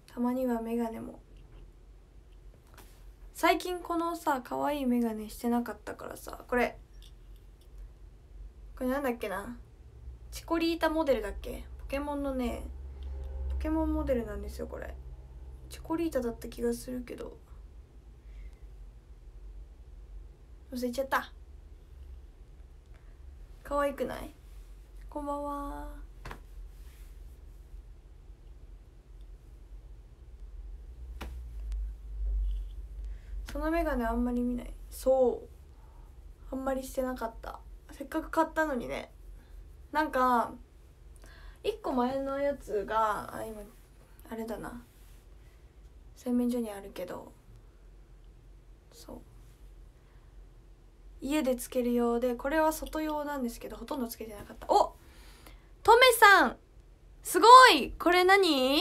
たまにはメガネも。最近このさ可愛いメガネしてなかったからさ、これなんだっけな、チコリータモデルだっけ、ポケモンのね、ポケモンモデルなんですよこれ。チコリータだった気がするけど忘れちゃった。可愛くない？こんばんは。そのメガネあんまり見ない。そうあんまりしてなかった。せっかく買ったのにね。なんか1個前のやつが今あれだな、洗面所にあるけど、そう家でつける用で、これは外用なんですけどほとんどつけてなかった。お、トメさんすごい。これ何？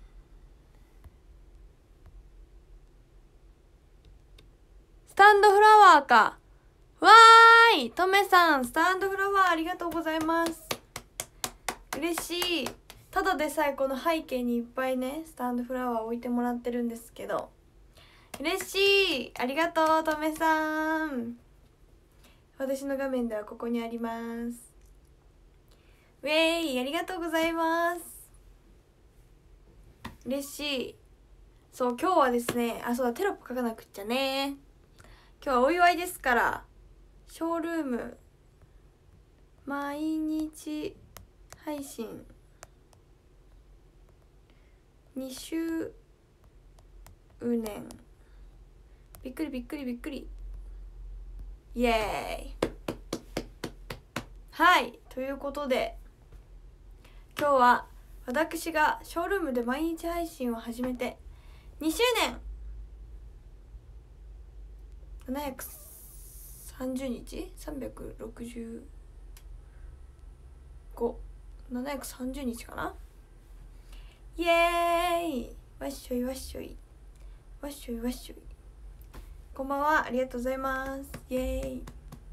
スタンドフラワーか。わーい、トメさんスタンドフラワーありがとうございます。嬉しい。ただでさえこの背景にいっぱいねスタンドフラワー置いてもらってるんですけど、嬉しい。ありがとうトメさん。私の画面ではここにあります。ウェイ、ありがとうございます。嬉しい。そう、今日はですね、そうだ、テロップ書かなくっちゃね。今日はお祝いですから、ショールーム毎日配信2周年、びっくりびっくりびっくり、イエーイ。はい、ということで今日は私がショールームで毎日配信を始めて2周年730日365 730日かな。イエーイ。わっしょいわっしょいわっしょいわっしょい。こんばんは、ありがとうございます。イエーイ。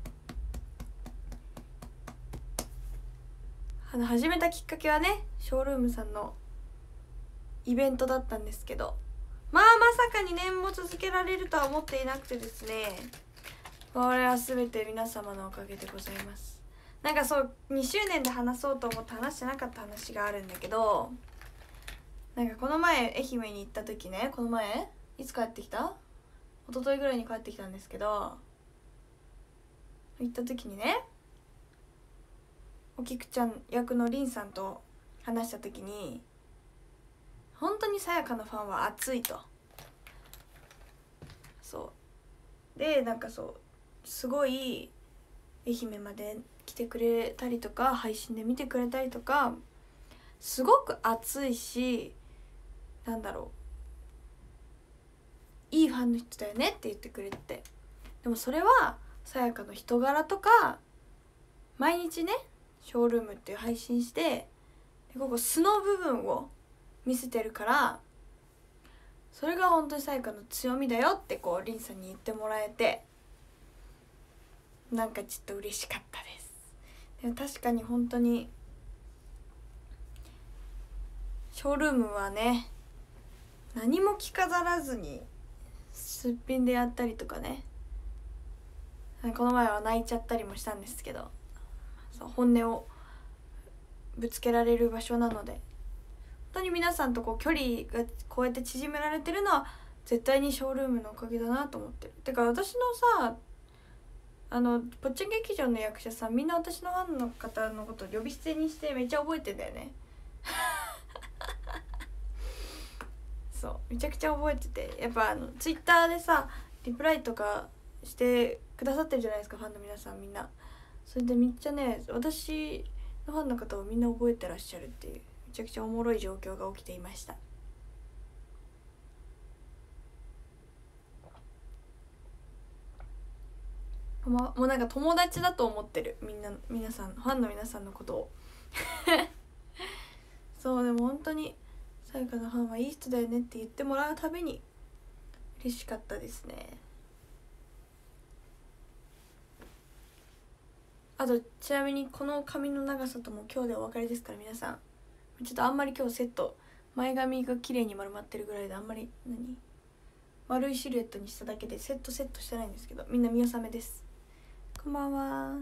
始めたきっかけはね、ショールームさんのイベントだったんですけど、まさか2年も続けられるとは思っていなくてですね、これは全て皆様のおかげでございます。なんかそう2周年で話そうと思って話してなかった話があるんだけど、なんかこの前愛媛に行った時ね、この前いつ帰ってきた？一昨日ぐらいに帰ってきたんですけど、行った時にね、おきくちゃん役のりんさんと話した時に、本当にさやかのファンは熱いと。そうで、なんかそうすごい愛媛まで来てくれたりとか、配信で見てくれたりとか、すごく熱いし、なんだろう、いいファンの人だよねって言ってくれて、でもそれはさやかの人柄とか、毎日ねショールームっていう配信して、でここ素の部分を見せてるから、それが本当にさやかの強みだよってこうりんさんに言ってもらえて、なんかちょっと嬉しかったです。でも確かに本当にショールームはね、何も着飾らずにすっぴんでやったりとかね、この前は泣いちゃったりもしたんですけど、そう本音をぶつけられる場所なので、本当に皆さんとこう距離がこうやって縮められてるのは絶対にショールームのおかげだなと思ってる。てか私のさ、ぽっちゃん劇場の役者さんみんな私のファンの方のことを呼び捨てにしてめっちゃ覚えてんだよねそうめちゃくちゃ覚えてて、やっぱツイッターでさリプライとかしてくださってるじゃないですか、ファンの皆さんみんな。それでめっちゃね、私のファンの方をみんな覚えてらっしゃるっていう、めちゃくちゃおもろい状況が起きていました。もうなんか友達だと思ってる、みんな、皆さんファンの皆さんのことをそうでも本当にさやかのファンはいい人だよねって言ってもらうたびに嬉しかったですね。あとちなみにこの髪の長さとも今日でお別れですから、皆さんちょっとあんまり今日セット前髪が綺麗に丸まってるぐらいで、あんまり丸いシルエットにしただけでセットしてないんですけど、みんな見納めです。こんばんは。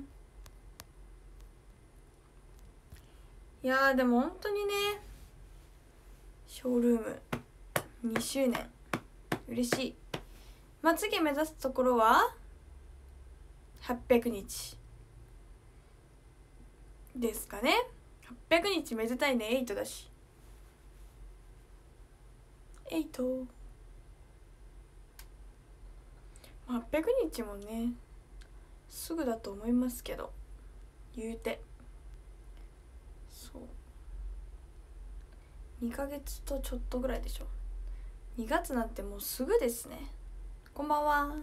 いやーでも本当にね、ショールーム2周年嬉しい。まあ次目指すところは800日ですかね。800日めでたいね。8だし、8、800日もねすぐだと思いますけど、言うてそう2ヶ月とちょっとぐらいでしょ。2月なんてもうすぐですね。こんばんは。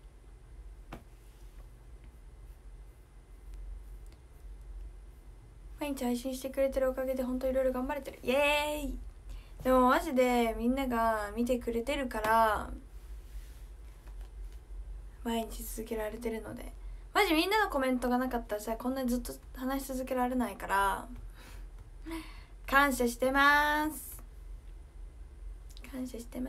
毎日配信してくれてるおかげで本当いろいろ頑張れてる。イエーイ。でもマジでみんなが見てくれてるから毎日続けられてるので、マジみんなのコメントがなかったらさ、こんなにずっと話し続けられないから感謝してます。感謝してます。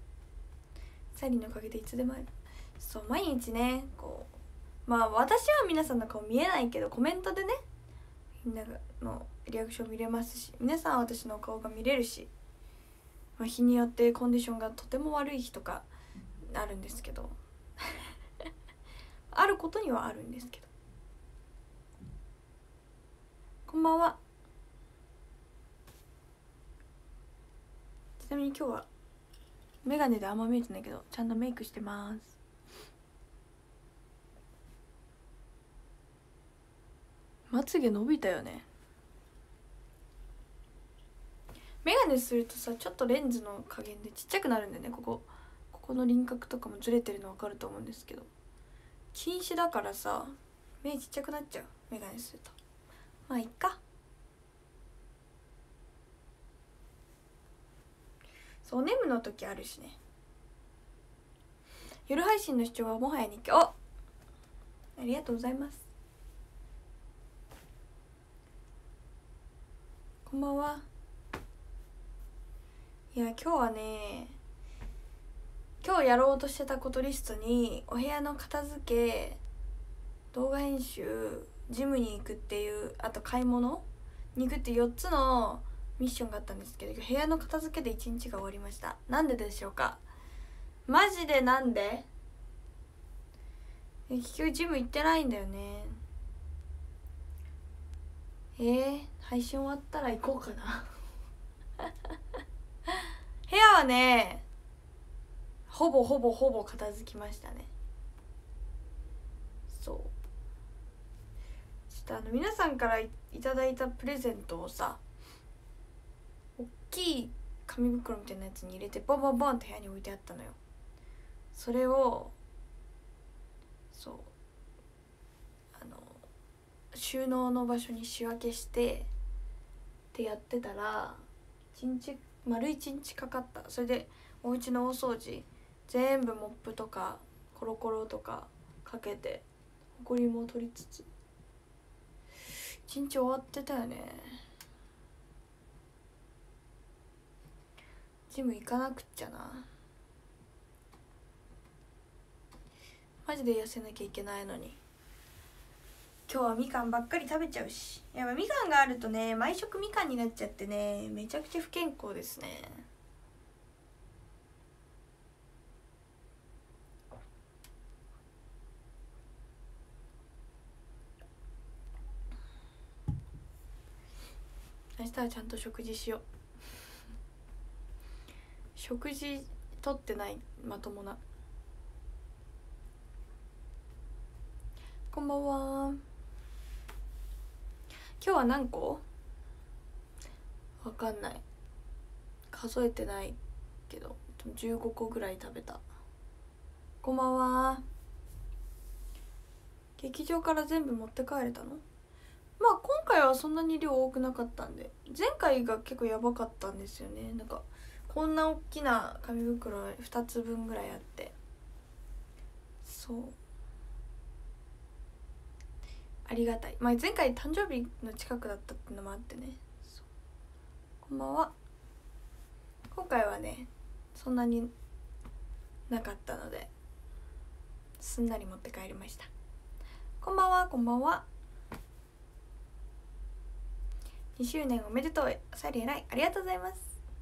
サリーのおかげでいつでもある。そう、毎日ねこう、まあ私は皆さんの顔見えないけどコメントでねみんなのリアクション見れますし、皆さんは私の顔が見れるし、まあ、日によってコンディションがとても悪い日とかあるんですけどあることにはあるんですけど。こんばんは。ちなみに今日はメガネであんま見えてないけどちゃんとメイクしてます。まつげ伸びたよね。メガネするとさ、ちょっとレンズの加減でちっちゃくなるんだよね。ここの輪郭とかもずれてるの分かると思うんですけど、近視だからさ目ちっちゃくなっちゃう、メガネすると。まあいっか。そう、ネムの時あるしね。夜配信の視聴はもはや日記。お、ありがとうございます。こんばんは。いや今日はね、今日やろうとしてたことリストにお部屋の片付け、動画編集、ジムに行くっていう、あと買い物に行くっていう4つのミッションがあったんですけど、部屋の片付けで1日が終わりました。なんででしょうか。マジでなんで？結局ジム行ってないんだよね。配信終わったら行こうかな部屋はねほぼ片付きましたね。そう、ちょっと皆さんからいただいたプレゼントをさ、大きい紙袋みたいなやつに入れてボンボンボンって部屋に置いてあったのよ。それをそう収納の場所に仕分けしてってやってたら丸1日かかった。それでお家の大掃除全部モップとかコロコロとかかけてほこりも取りつつ1日終わってたよね。ジム行かなくっちゃな。マジで痩せなきゃいけないのに。今日はみかんばっかり食べちゃうし、やっぱみかんがあるとね毎食みかんになっちゃってね、めちゃくちゃ不健康ですね。明日はちゃんと食事しよう。食事とってない、まともな。こんばんは。今日は何個？わかんない、数えてないけど15個ぐらい食べた。こんばんは。劇場から全部持って帰れたの？まあ今回はそんなに量多くなかったんで、前回が結構やばかったんですよね。なんかこんな大きな紙袋2つ分ぐらいあって、そうありがたい。まあ前回誕生日の近くだったってのもあってね。こんばんは。 今回はねそんなになかったのですんなり持って帰りました。こんばんは、こんばんは。2周年おめでとう。サリエライありがとうございます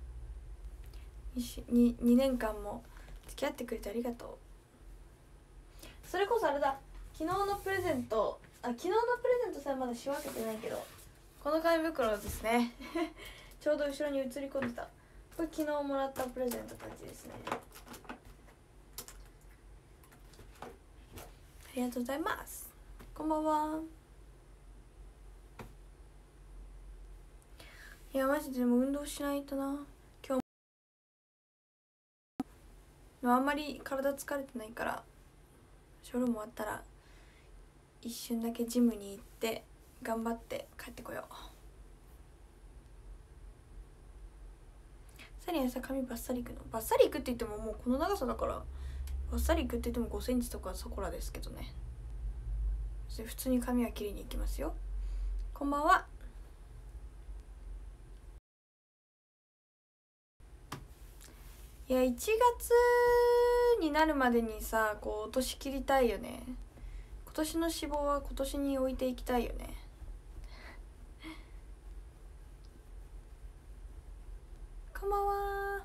。2年間も付き合ってくれてありがとう。それこそあれだ、昨日のプレゼントさえまだ仕分けてないけど、この紙袋ですねちょうど後ろに映り込んでた。これ昨日もらったプレゼントたちですね。ありがとうございます。こんばんは。いやマジでも運動しないとな。今日あんまり体疲れてないから、ショールーム終わったら一瞬だけジムに行って頑張って帰ってこよう。サリアさ、髪バッサリいくの？バッサリいくって言ってももうこの長さだから、バッサリいくって言っても5センチとかそこらですけどね。普通に髪は切りに行きますよ。こんばんは。いや1月になるまでにさ、こう落とし切りたいよね。今年の脂肪は今年に置いていきたいよね。こんばんは。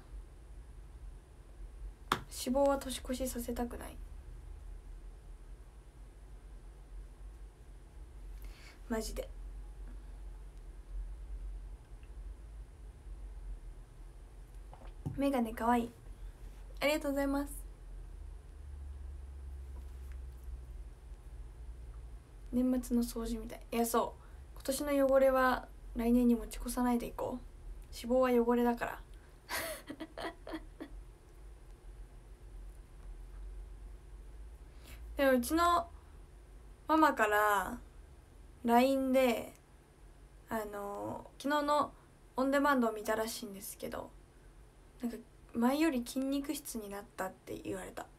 脂肪は年越しさせたくない。マジで。メガネかわいい。ありがとうございます。年末の掃除みたい。いやそう、今年の汚れは来年に持ち越さないでいこう。脂肪は汚れだからでもうちのママから LINE で昨日のオンデマンドを見たらしいんですけど、なんか前より筋肉質になったって言われた。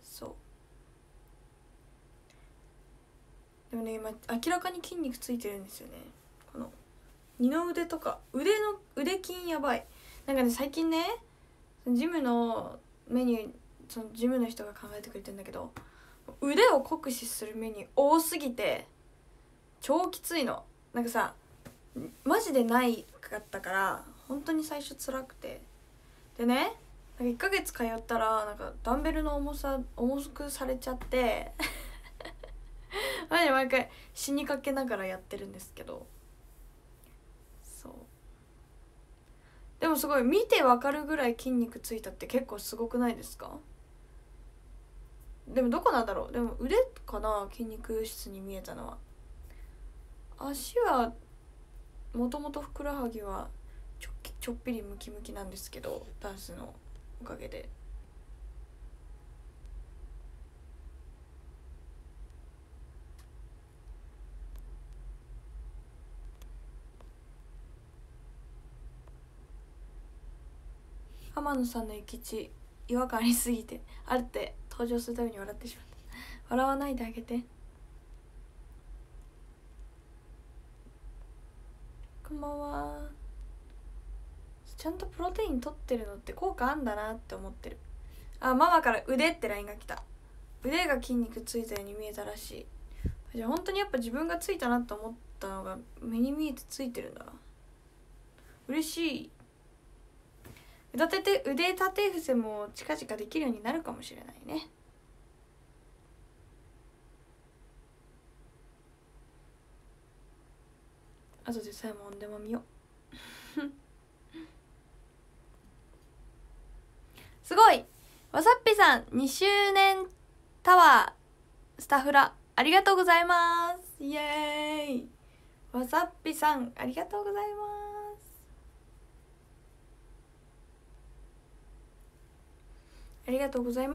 そうでもね、今明らかに筋肉ついてるんですよね。この二の腕とか腕筋やばい。なんかね最近ね、ジムのメニュー、そのジムの人が考えてくれてるんだけど、腕を酷使するメニュー多すぎて超きついの。なんかさマジでないかったから本当に最初辛くて、でね、なんか1ヶ月通ったらなんかダンベルの重くされちゃってマジで毎回死にかけながらやってるんですけど、そうでもすごい見てわかるぐらい筋肉ついたって結構すごくないですか？でもどこなんだろう。でも腕かな、筋肉質に見えたのは。足はもともとふくらはぎはちょっぴりムキムキなんですけど、ダンスのおかげで。天野さんの諭吉違和感ありすぎてあるって登場するために笑ってしまった。笑わないであげて。こんばんは。ちゃんとプロテイン取ってるのって効果あんだなって思ってる。あ、ママから腕って LINE が来た。腕が筋肉ついたように見えたらしい。じゃあ本当にやっぱ自分がついたなと思ったのが目に見えてついてるんだな。嬉しい。腕立て伏せも近々できるようになるかもしれないね。あとでさえもオンデマ見ようすごい。わさっぴさん2周年タワースタフラありがとうございます。イエーイ。わさっぴさんありがとうございます。ありがとうございます。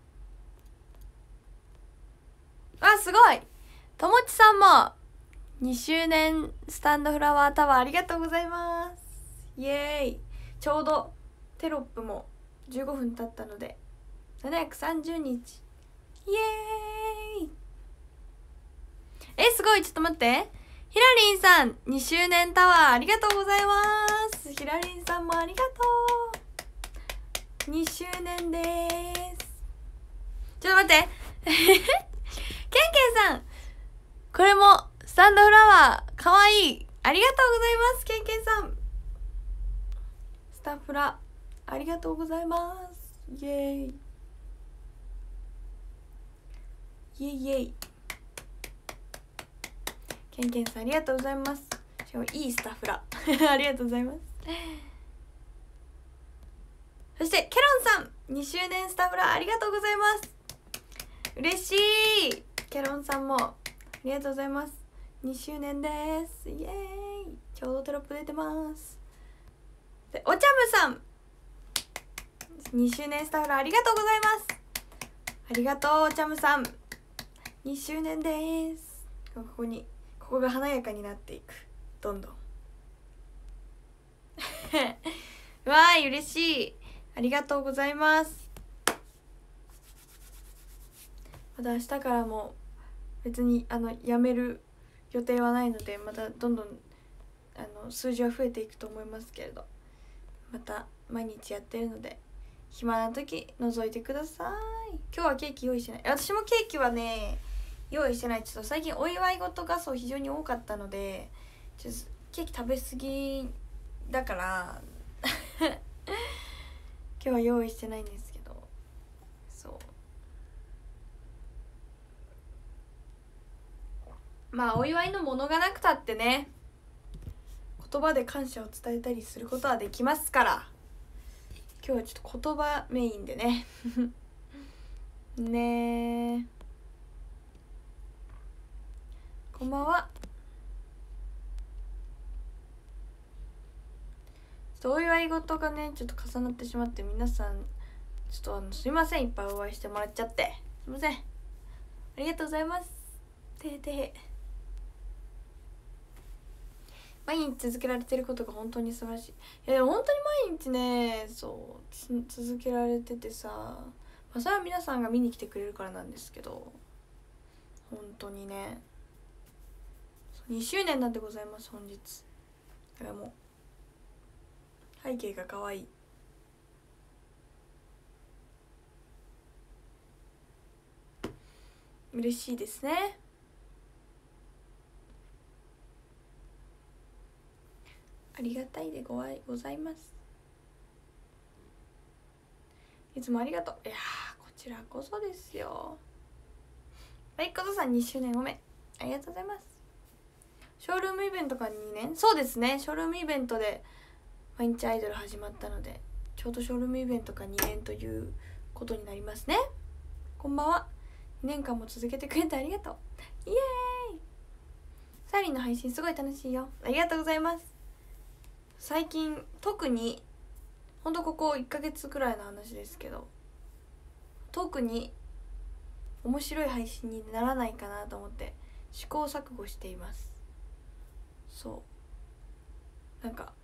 あ、すごい。ともちさんも2周年スタンドフラワータワーありがとうございます。イエーイ。ちょうどテロップも15分経ったので730日。イエーイ。すごい。ちょっと待って、ひらりんさん2周年タワーありがとうございます。ひらりんさんもありがとう。 2周年でーす。ちょっと待ってケンケンさん、これもスタンドフラワーかわいい。ありがとうございます。ケンケンさん、スタンフラありがとうございます。イエーイイエイイエイ。ケンケンさんありがとうございます。しかもいいスタッフラありがとうございます。そしてケロンさん、2周年スタッフラありがとうございます。嬉しい。ケロンさんもありがとうございます。2周年です。イエーイ。ちょうどテロップ出てます。でおちゃむさん、2周年スタッフラありがとうございます。ありがとうおちゃむさん、2周年です。ここが華やかになっていく、どんどんわーい、嬉しい。ありがとうございます。また明日からも別にやめる予定はないので、またどんどん数字は増えていくと思いますけれど、また毎日やってるので暇な時覗いてください。今日はケーキ用意してない。私もケーキはね用意してない。ちょっと最近お祝い事が非常に多かったので、ちょっとケーキ食べ過ぎだから今日は用意してないんですけど、そうまあお祝いのものがなくたってね、言葉で感謝を伝えたりすることはできますから、今日はちょっと言葉メインでねねえ、こんばんは。お祝い事がねちょっと重なってしまって、皆さんちょっとすいません、いっぱいお会いしてもらっちゃって、すいません。ありがとうございます。てへてへ。毎日続けられてることが本当に素晴らしい。いやでも本当に毎日ね続けられててさ、まあ、それは皆さんが見に来てくれるからなんですけど、本当にね2周年なんでございます。本日だからもう背景が可愛い。嬉しいですね。ありがたいでございます。いつもありがとう。いやこちらこそですよ。はい、ことさん2周年おめありがとうございます。ショールームイベントが2年、そうですね、ショールームイベントで毎日アイドル始まったので、ちょうどショールームイベントが2年ということになりますね。こんばんは。2年間も続けてくれてありがとう。イエーイ。サイリンの配信すごい楽しいよ。ありがとうございます。最近特にほんとここ1ヶ月くらいの話ですけど、特に面白い配信にならないかなと思って試行錯誤しています。そうなんか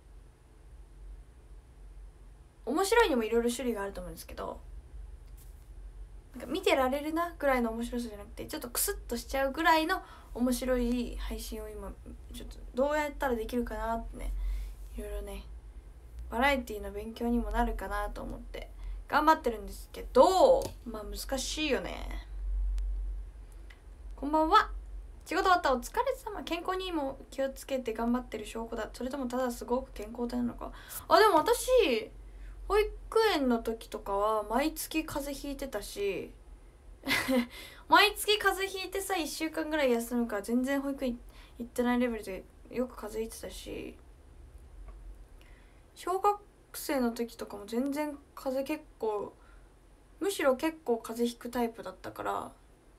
面白いにもいろいろ種類があると思うんですけど、なんか見てられるなぐらいの面白さじゃなくて、ちょっとクスッとしちゃうぐらいの面白い配信を今ちょっとどうやったらできるかなってね、いろいろねバラエティの勉強にもなるかなと思って頑張ってるんですけど、まあ難しいよね。こんばんは。仕事終わった、お疲れ様。健康にも気をつけて頑張ってる証拠だ。それともただすごく健康体なのか。あ、でも私保育園の時とかは毎月風邪ひいてたし毎月風邪ひいてさ1週間ぐらい休むから全然保育園行ってないレベルでよく風邪ひいてたし、小学生の時とかも全然風邪むしろ結構風邪ひくタイプだったから、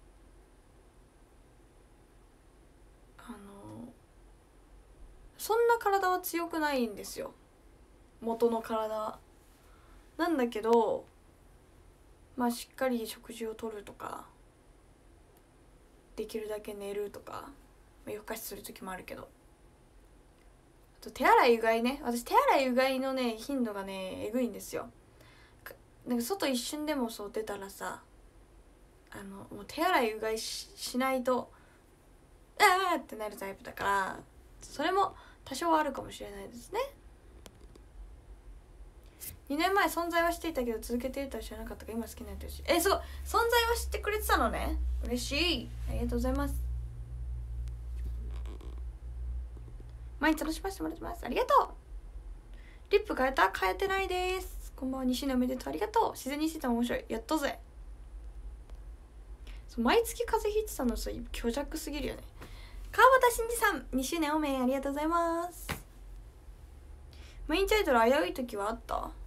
そんな体は強くないんですよ、元の体は。なんだけどまあしっかり食事をとるとか、できるだけ寝るとか、夜更かしする時もあるけど、あと手洗いうがいね。私手洗いうがいのね頻度がねえぐいんですよ。なんか外一瞬でもそう出たらさ、もう手洗いうがい しないとあーってなるタイプだから、それも多少はあるかもしれないですね。 2年前存在はしていたけど続けているとは知らなかったから今好きになってほしい。そう、存在は知ってくれてたのね。嬉しい、ありがとうございます。毎日楽しませてもらってます。ありがとう。リップ変えた？変えてないです。こんばんは。2周年おめでとう。ありがとう。自然にしてたも面白い。やったぜ。そう、毎月風邪ひいてたのさ、虚弱すぎるよね。川端真司さん、2周年おめありがとうございます。メインタイトル危うい時はあった？あ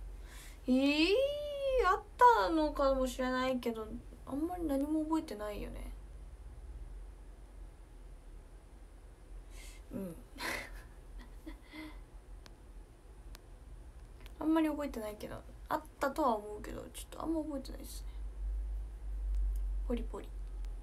ったのかもしれないけど、あんまり何も覚えてないよね。あんまり覚えてないけど、あったとは思うけど、ちょっとあんま覚えてないですね。ポリポリ。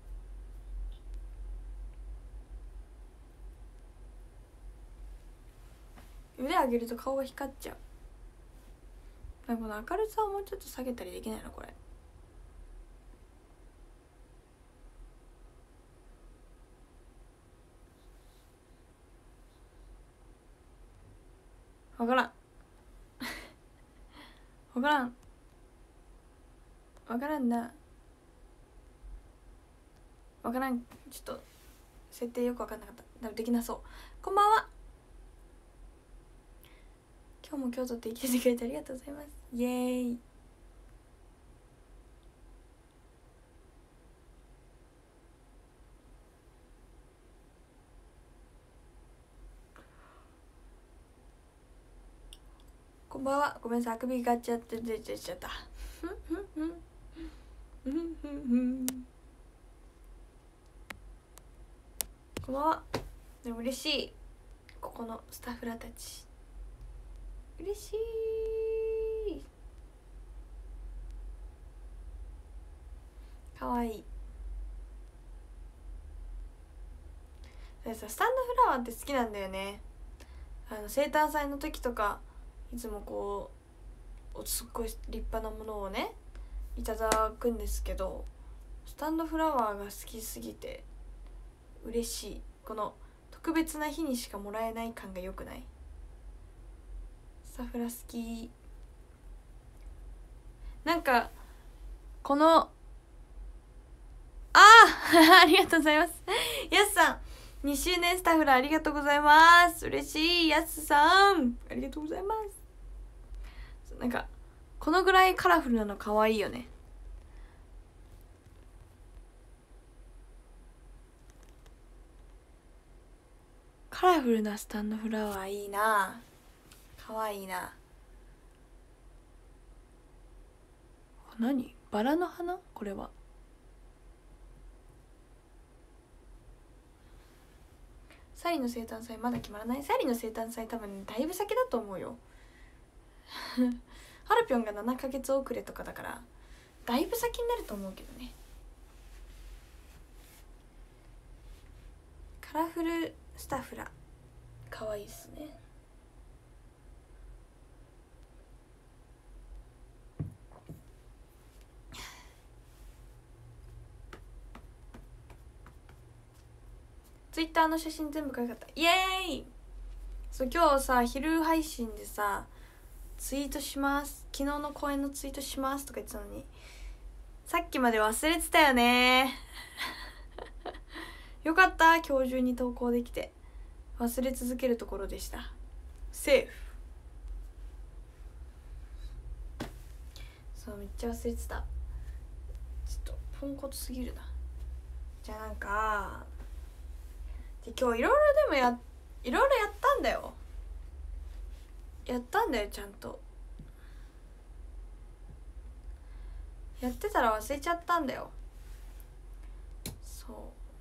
腕上げると顔が光っちゃう。この明るさをもうちょっと下げたりできないのこれ。わからんわからんわからんな。わからん。ちょっと設定よくわかんなかった。でもできなそう。こんばんは。今日も京都って生きててくれてありがとうございます。イエーイ。こんばんは。ごめんなさい、あくびがっちゃって出ちゃったこんばんは。でも嬉しい、ここのスタッフらたち嬉しい。かわいい。でさ、スタンドフラワーって好きなんだよね。生誕祭の時とかいつもこうすっごい立派なものをねいただくんですけど、スタンドフラワーが好きすぎて嬉しい。この特別な日にしかもらえない感が良くない？スタフラ好き。なんかこのありがとうございます。やすさん、2周年スタフラありがとうございます。嬉しい。やすさんありがとうございます。なんかこのぐらいカラフルなの可愛いよね。カラフルなスタンドフラワーいいな。可愛いな。何？バラの花？これはサリの生誕祭まだ決まらない？サリの生誕祭多分だいぶ先だと思うよハルピョンが7ヶ月遅れとかだからだいぶ先になると思うけどね。カラフルスタフラかわいいっすね。ツイッターの写真全部可愛かった。イエーイ。そう今日さ昼配信でさツイートします昨日の公演のツイートしますとか言ってたのにさっきまで忘れてたよねよかった、今日中に投稿できて。忘れ続けるところでした。セーフ。そうめっちゃ忘れてた。ちょっとポンコツすぎるな。じゃあなんかで今日いろいろやったんだよ。ちゃんとやってたら忘れちゃったんだよ。そう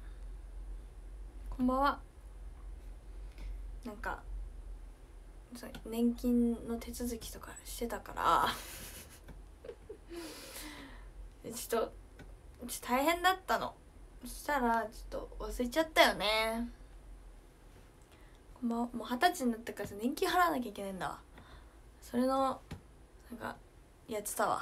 こんばんは。なんか年金の手続きとかしてたからちょっと大変だったの。そしたらちょっと忘れちゃったよね。もう20歳になったからさ年金払わなきゃいけないんだわ。それのなんかやってたわ。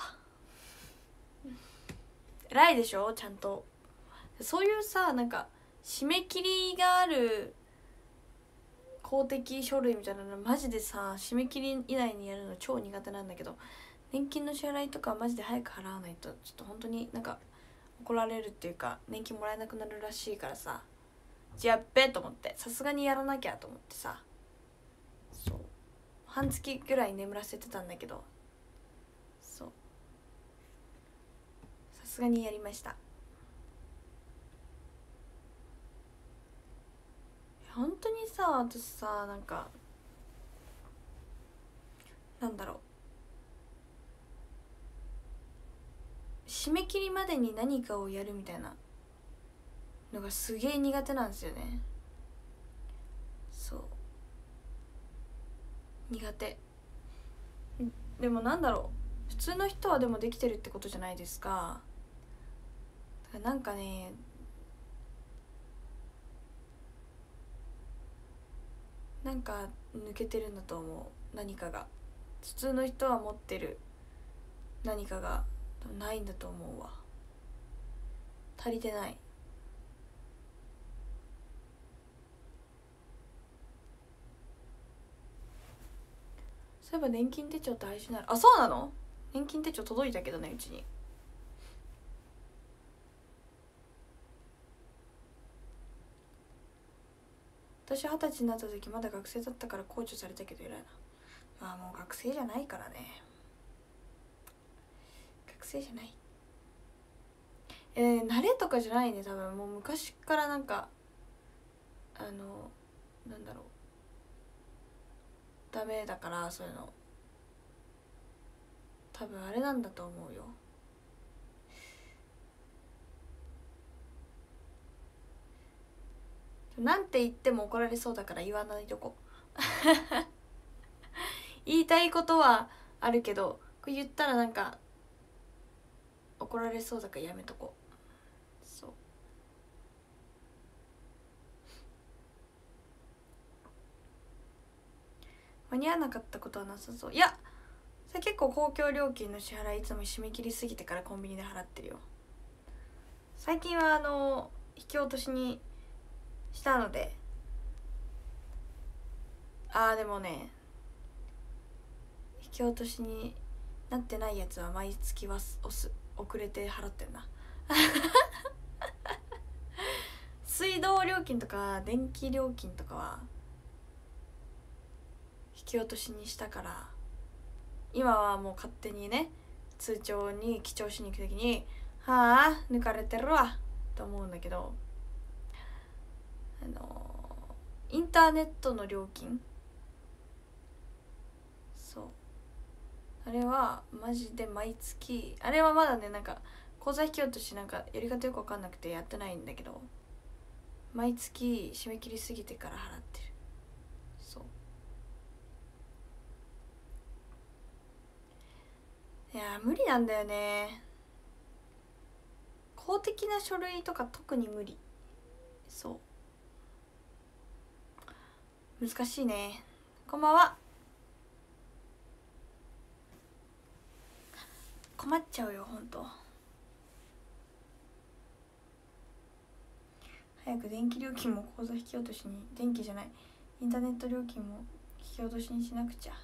偉いでしょちゃんと。そういうさなんか締め切りがある公的書類みたいなのマジでさ締め切り以内にやるの超苦手なんだけど、 年金の支払いとかはマジで早く払わないとちょっと本当になんか怒られるっていうか年金もらえなくなるらしいからさ、やっべと思ってさすがにやらなきゃと思ってさ、そう半月ぐらい眠らせてたんだけど、そうさすがにやりました。本当にさ、私さ、なんかなんだろう、締め切りまでに何かをやるみたいなのがすげえ苦手なんですよね。そう苦手。でもなんだろう、普通の人はでもできてるってことじゃないですか。だからなんかね、なんか抜けてるんだと思う。何かが普通の人は持ってる何かがないんだと思うわ。足りてない。そういえば年金手帳大事なの。あ、そうなの？年金手帳届いたけどね、うちに。私20歳になった時まだ学生だったから控除されたけど偉いな。まあもう学生じゃないからね。学生じゃない。慣れとかじゃないね、多分もう昔からなんかなんだろう、ダメだからそういうの。多分あれなんだと思うよ。なんて言っても怒られそうだから言わないとこ言いたいことはあるけどこれ言ったらなんか怒られそうだからやめとこ。そう間に合わなかったことはなさそう。いやそれ結構公共料金の支払いいつも締め切りすぎてからコンビニで払ってるよ。最近は引き落としにしたので。でもね、引き落としになってないやつは毎月は遅れて払ってんな水道料金とか電気料金とかは引き落としにしたから、今はもう勝手にね通帳に記帳しに行く時にはあ抜かれてるわと思うんだけど、インターネットの料金、そうあれはマジで毎月、あれはまだねなんか口座引き落としなんかやり方よく分かんなくてやってないんだけど、毎月締め切りすぎてから払ってる。そういや無理なんだよね、公的な書類とか特に無理。そう難しいね。こんばんは。困っちゃうよほんと。早く電気料金も口座引き落としに、電気じゃないインターネット料金も引き落としにしなくちゃ。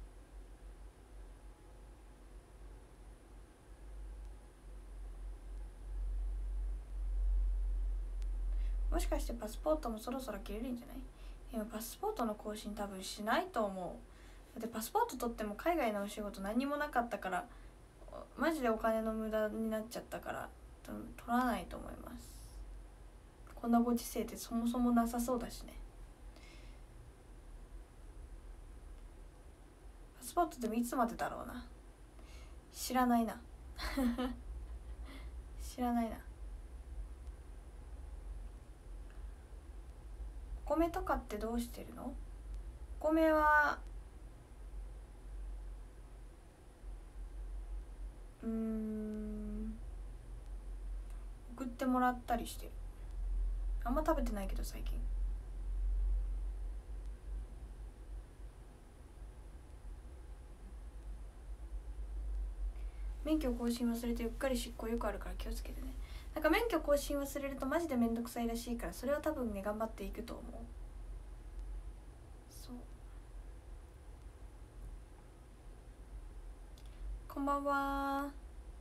もしかしてパスポートもそろそろ切れるんじゃない？今パスポートの更新多分しないと思う。だってパスポート取っても海外のお仕事何にもなかったからマジでお金の無駄になっちゃったから多分取らないと思います。こんなご時世ってそもそもなさそうだしね。パスポートでもいつまでだろうな、知らないな知らないな。お米とかってどうしてるの？お米は送ってもらったりしてる。あんま食べてないけど最近。免許更新忘れてうっかり執行よくあるから気をつけてね。なんか免許更新忘れるとマジでめんどくさいらしいから、それは多分ね頑張っていくと思う。そうこんばんんばんは。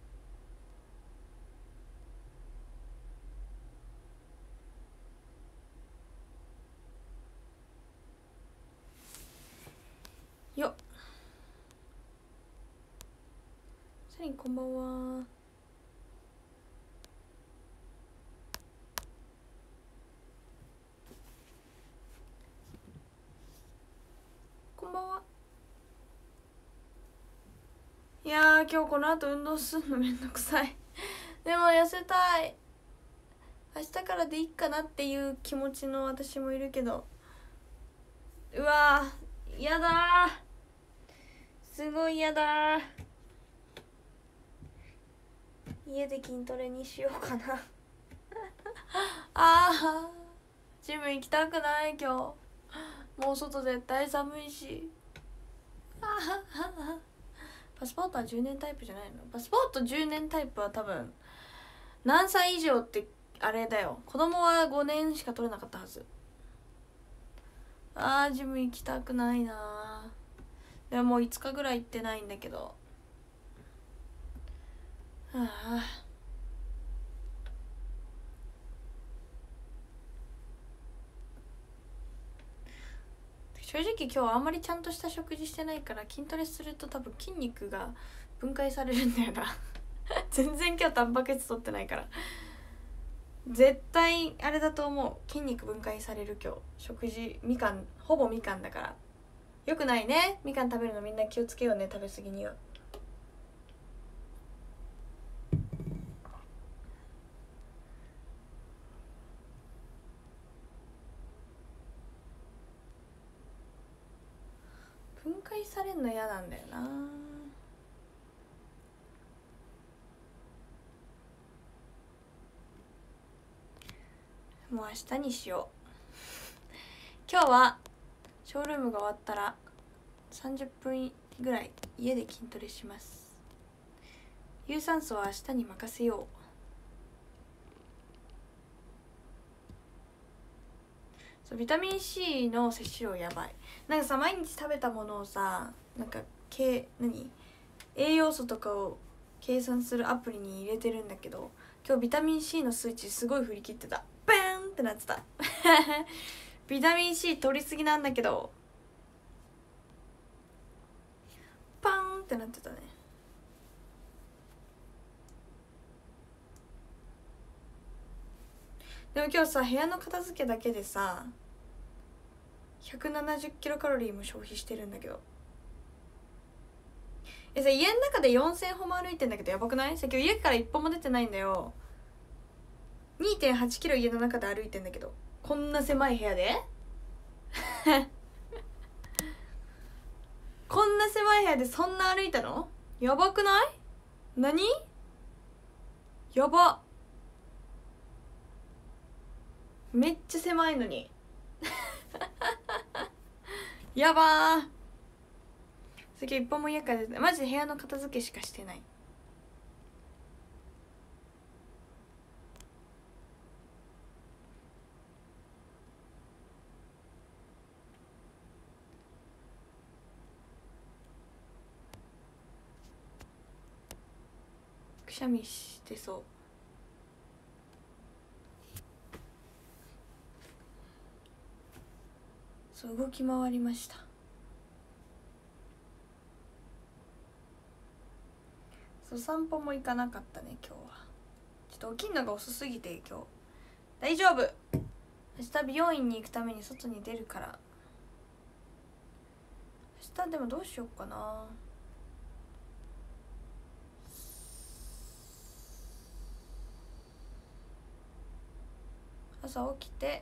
よっ、サリンこんばんは。こんばんは。いやー、今日この後運動すんのめんどくさいでも痩せたい。明日からでいいかなっていう気持ちの私もいるけど、うわー、やだー、すごいやだー。家で筋トレにしようかなあー、ジム行きたくない今日。もう外絶対寒いし。パスポートは10年タイプじゃないの？パスポート10年タイプは多分何歳以上ってあれだよ。子供は5年しか取れなかったはず。あー、ジム行きたくないな。でももう5日ぐらい行ってないんだけど、はあ。正直今日はあんまりちゃんとした食事してないから、筋トレすると多分筋肉が分解されるんだよな全然今日タンパク質取ってないから、絶対あれだと思う。筋肉分解される今日。食事みかん、ほぼみかんだからよくないね。みかん食べるのみんな気をつけようね、食べ過ぎには。分解されんの嫌なんだよな。もう明日にしよう今日はショールームが終わったら30分ぐらい家で筋トレします。有酸素は明日に任せよう。そう、ビタミン C の摂取量やばい。なんかさ、毎日食べたものをさ、なんか栄養素とかを計算するアプリに入れてるんだけど、今日ビタミン C の数値すごい振り切ってた。バーンってなってたビタミン C 取りすぎなんだけど、パーンってなってたね。でも今日さ、部屋の片付けだけでさ170キロカロリーも消費してるんだけど、さ、家の中で4000歩も歩いてんだけどやばくない？さ、今日家から一歩も出てないんだよ。2.8 キロ家の中で歩いてんだけど、こんな狭い部屋でこんな狭い部屋でそんな歩いたの？やばくない？何？やば。めっちゃ狭いのにやばー。さっき一本も家から出て、マジで部屋の片付けしかしてない。くしゃみしてそう。そう、動き回りました。そう、散歩も行かなかったね今日は。ちょっと起きんのが遅すぎて今日。大丈夫、明日美容院に行くために外に出るから。明日でもどうしようかな。朝起きて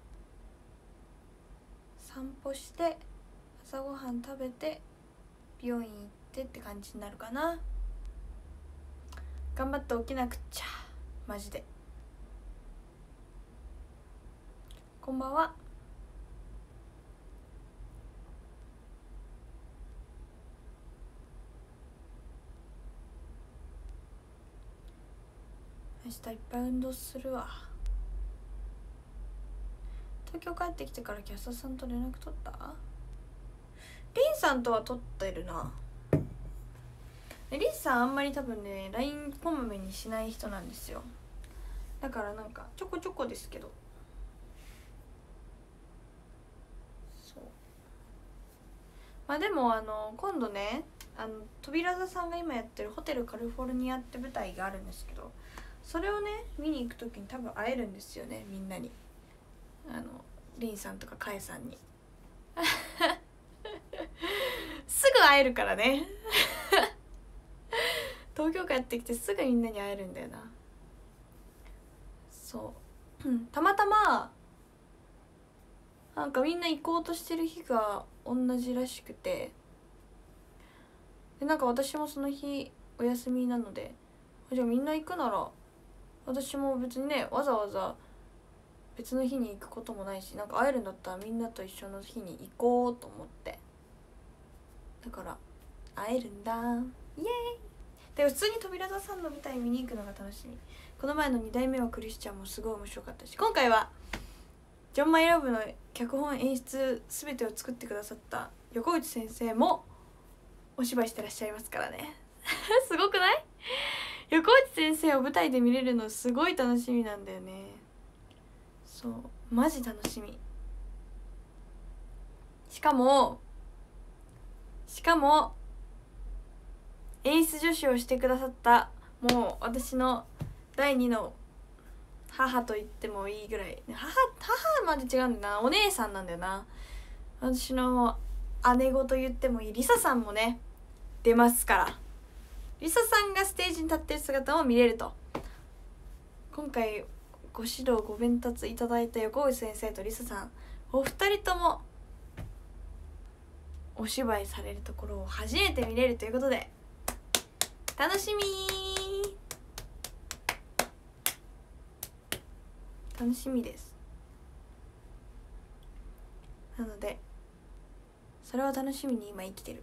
散歩して朝ごはん食べて美容院行ってって感じになるかな。頑張って起きなくっちゃマジで。こんばんは。明日いっぱい運動するわ。東京帰ってきてからキャスターさんと連絡取った？リンさんとは取ってるな。 リスさんあんまり多分ね LINE こまめにしない人なんですよ。だからなんかちょこちょこですけど、そうまあでも今度ね扉座さんが今やってるホテルカリフォルニアって舞台があるんですけど、それをね見に行く時に多分会えるんですよね、みんなに。リンさんとかカエさんにすぐ会えるからね東京帰ってきてすぐみんなに会えるんだよな。そうたまたまなんかみんな行こうとしてる日が同じらしくて、でなんか私もその日お休みなので、じゃあみんな行くなら私も別にねわざわざ別の日に行くこともないし、なんか会えるんだったらみんなと一緒の日に行こうと思って、だから会えるんだ、イエーイ。で普通に扉座さんの舞台見に行くのが楽しみ。この前の2代目はクリスチャンもすごい面白かったし、今回はジョン・マイ・ラブの脚本演出全てを作ってくださった横内先生もお芝居してらっしゃいますからねすごくない？横内先生を舞台で見れるのすごい楽しみなんだよね。そうマジ楽しみ。しかも演出助手をしてくださったもう私の第2の母と言ってもいいぐらい、母まで違うんだよな、お姉さんなんだよな。私の姉子と言ってもいいリサさんもね出ますから、リサさんがステージに立ってる姿も見れると。今回ご指導ご鞭撻いただいた横内先生とリサさんお二人ともお芝居されるところを初めて見れるということで楽しみです。なのでそれを楽しみに今生きてる。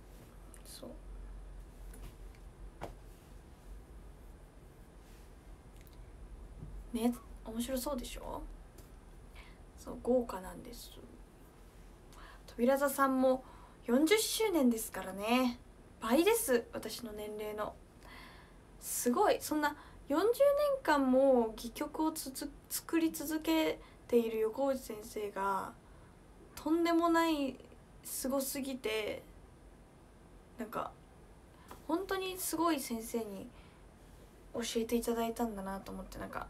そうね、面白そうでしょ。そう豪華なんです。扉座さんも40周年ですからね、倍です、私の年齢の。すごい。そんな40年間も戯曲を作り続けている横内先生がとんでもないすごすぎて、なんか本当にすごい先生に教えていただいたんだなと思って、なんか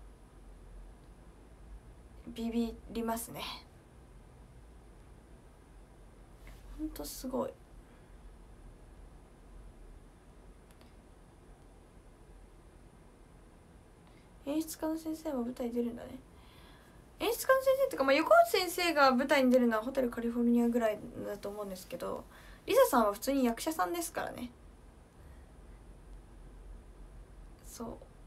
ビビりますね。ほんとすごい。演出家の先生も舞台出るんだね。演出家の先生っていうか、横内先生が舞台に出るのはホテルカリフォルニアぐらいだと思うんですけど、リサさんは普通に役者さんですからね。そう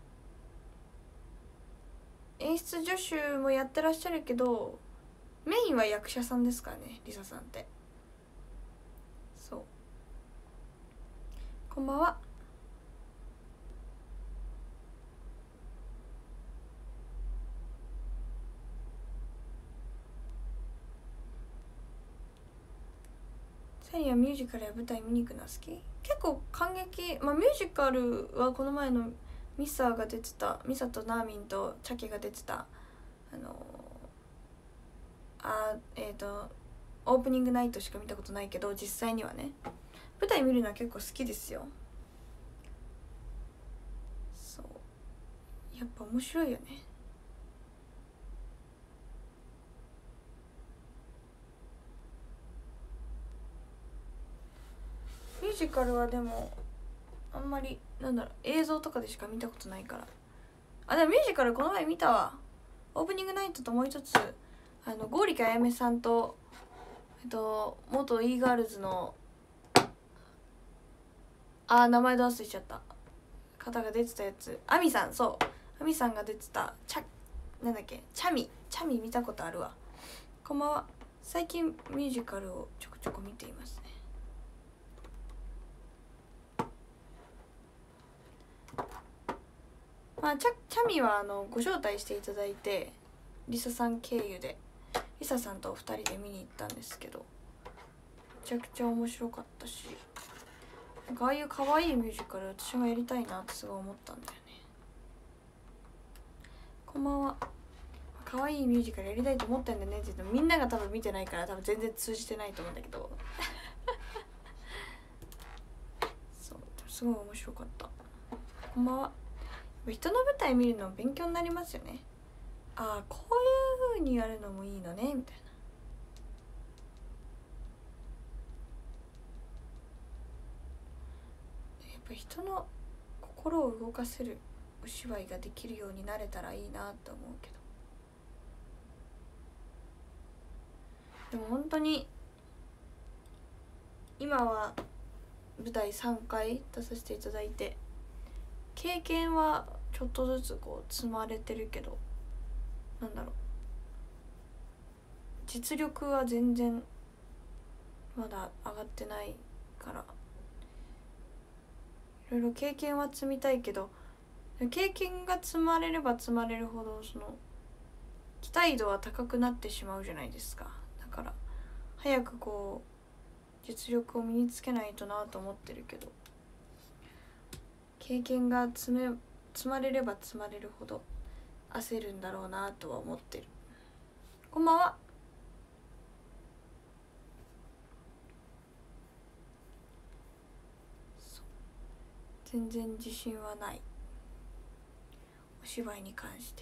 演出助手もやってらっしゃるけどメインは役者さんですからね、リサさんって。そうこんばんは。サリアミュージカルや舞台見に行くのは好き？結構感激。ミュージカルはこの前のミサが出てた、ミサとナーミンとチャキが出てたオープニングナイトしか見たことないけど、実際にはね舞台見るのは結構好きですよ。そうやっぱ面白いよね。ミュージカルはでもあんまり映像とかでしか見たことないから。でもミュージカルこの前見たわ。オープニングナイトともう一つ剛力あやめさんと元 e ガールズの名前どう忘れちゃった方が出てたやつ、アミさん。そうアミさんが出てたチャミ見たことあるわ。こんばんは。最近ミュージカルをちょこちょこ見ていますね。チャミはご招待していただいてリサさん経由でリサさんとお二人で見に行ったんですけど、めちゃくちゃ面白かったし、 なんかああいう可愛いミュージカル私もやりたいなってすごい思ったんだよね。こんばんは。可愛いミュージカルやりたいと思ったんだよねって言ってもみんなが多分見てないから多分全然通じてないと思うんだけどそうすごい面白かった。こんばんは。人の舞台見るの勉強になりますよね。ああこういう風にやるのもいいのねみたいな。やっぱ人の心を動かせるお芝居ができるようになれたらいいなと思うけど、でも本当に今は舞台3回出させていただいて経験はちょっとずつこう積まれてるけど、なんだろう、実力は全然まだ上がってないから、いろいろ経験は積みたいけど、経験が積まれれば積まれるほどその期待度は高くなってしまうじゃないですか。だから早くこう実力を身につけないとなと思ってるけど、経験が積まれれば積まれるほど焦るんだろうなとは思ってる。こんばんは。全然自信はない、お芝居に関して。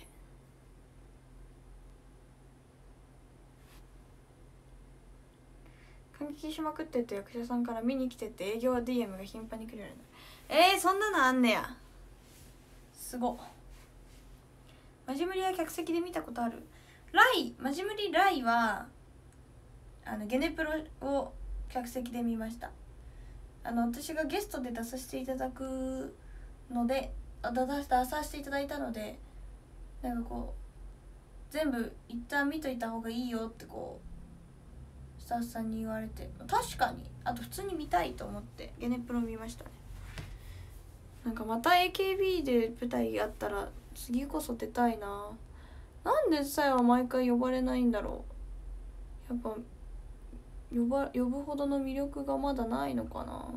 感激しまくってって役者さんから見に来てって営業 DM が頻繁に来るようになる。そんなのあんねや。すごっ。マジムリは客席で見たことある？マジムリライはゲネプロを客席で見ました。私がゲストで出させていただくので出させていただいたので、なんかこう全部一旦見といた方がいいよってこうスタッフさんに言われて、確かにあと普通に見たいと思ってゲネプロ見ましたね。なんかまた AKB で舞台やったら次こそ出たいな。なんでさえは毎回呼ばれないんだろう。やっぱ呼ぶほどの魅力がまだないのかな。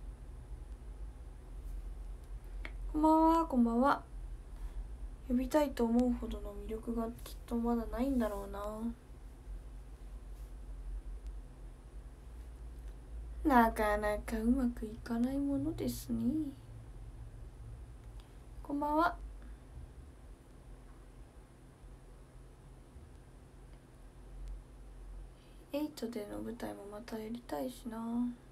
こんばんは。こんばんは。呼びたいと思うほどの魅力がきっとまだないんだろうな。なかなかうまくいかないものですね。こんばんは。8での舞台もまたやりたいしな。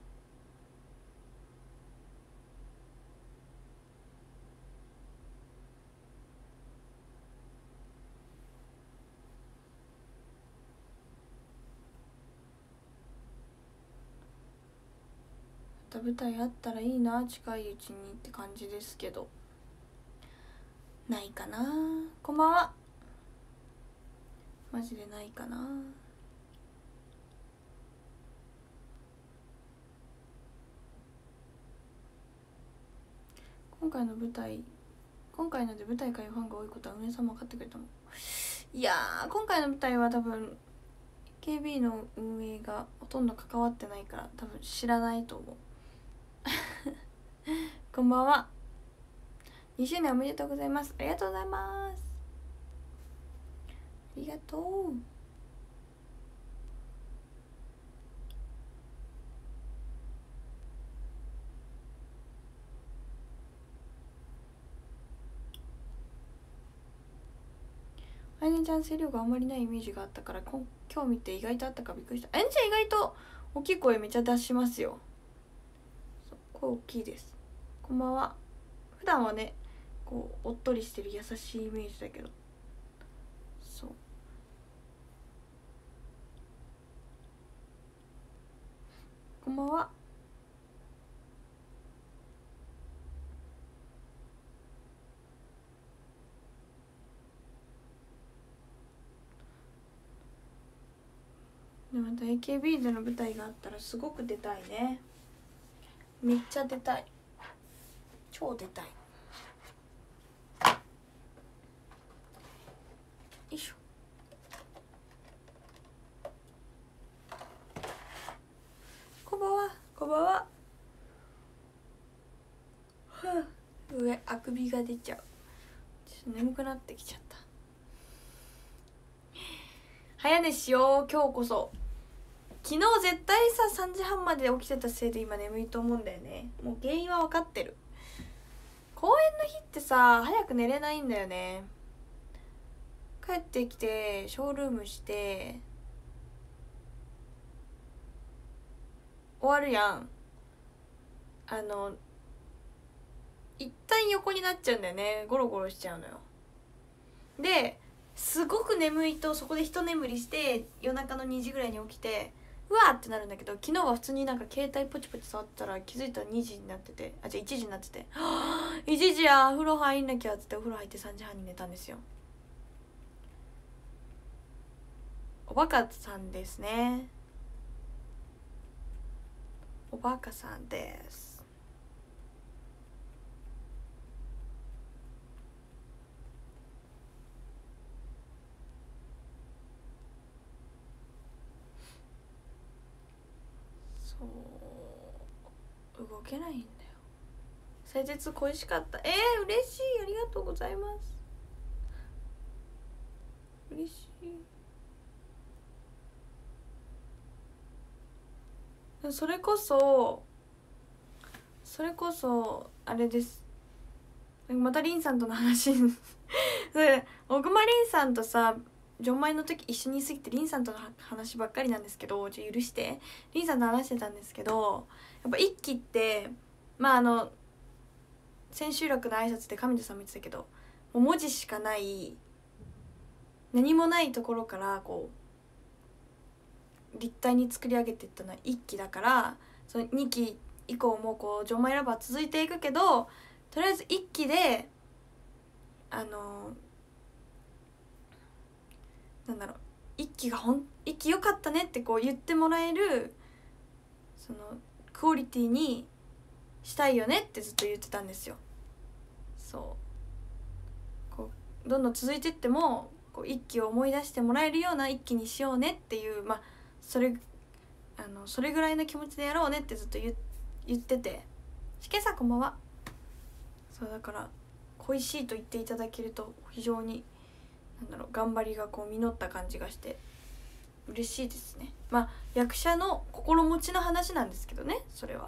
また舞台あったらいいな、近いうちにって感じですけど、ないかな。こんばんは。マジでないかな。今回ので舞台界ファンが多いことは運営さんも分かってくれたの？いやー、今回の舞台は多分 KB の運営がほとんど関わってないから多分知らないと思うこんばんは。2周年おめでとうございます。ありがとうございます。ありがとう。あやねちゃん声量があんまりないイメージがあったから今日見て意外とあったからびっくりした。あやねちゃん意外と大きい声めっちゃ出しますよ。声大きいです。こんばんは。普段はねこうおっとりしてる優しいイメージだけど、そうこんばんは。でまた AKB での舞台があったらすごく出たいね。めっちゃ出たい、超出たい。よいしょ。こんばんは。こんばんは。 あくびが出ちゃう。ちょっと眠くなってきちゃった。早寝しよう今日こそ。昨日絶対さ3時半まで起きてたせいで今眠いと思うんだよね。もう原因は分かってる。公演の日ってさ早く寝れないんだよね。帰ってきてショールームして終わるやん。一旦横になっちゃうんだよね。ゴロゴロしちゃうのよ。ですごく眠いとそこで一眠りして夜中の2時ぐらいに起きてうわーってなるんだけど、昨日は普通になんか携帯ポチポチ触ったら気づいたら2時になってて、じゃあ1時になってて1時や風呂入んなきゃっつってお風呂入って3時半に寝たんですよ。おバカさんですね。おバカさんです。そう動けないんだよ。施術恋しかった。嬉しい、ありがとうございます。嬉しい。それこそあれです。またリンさんとの話で小熊リンさんとさ除米の時一緒にいすぎてリンさんとの話ばっかりなんですけど、許してリンさんと話してたんですけど、やっぱ一期って千秋楽の挨拶で上地さんも言ってたけど、もう文字しかない何もないところからこう立体に作り上げていったのは一期だから、その2期以降もこう除米ラバー続いていくけど、とりあえず1期でなんだろう、1期良かったねってこう言ってもらえるそのクオリティにしたいよねってずっと言ってたんですよ。そうこうどんどん続いてってもこう1期を思い出してもらえるような1期にしようねっていう、それぐらいの気持ちでやろうねってずっと言ってて、しけさんこんばんは。そうだから恋しいと言っていただけると非常に頑張りがこう実った感じがして嬉しいですね。役者の心持ちの話なんですけどね、それは。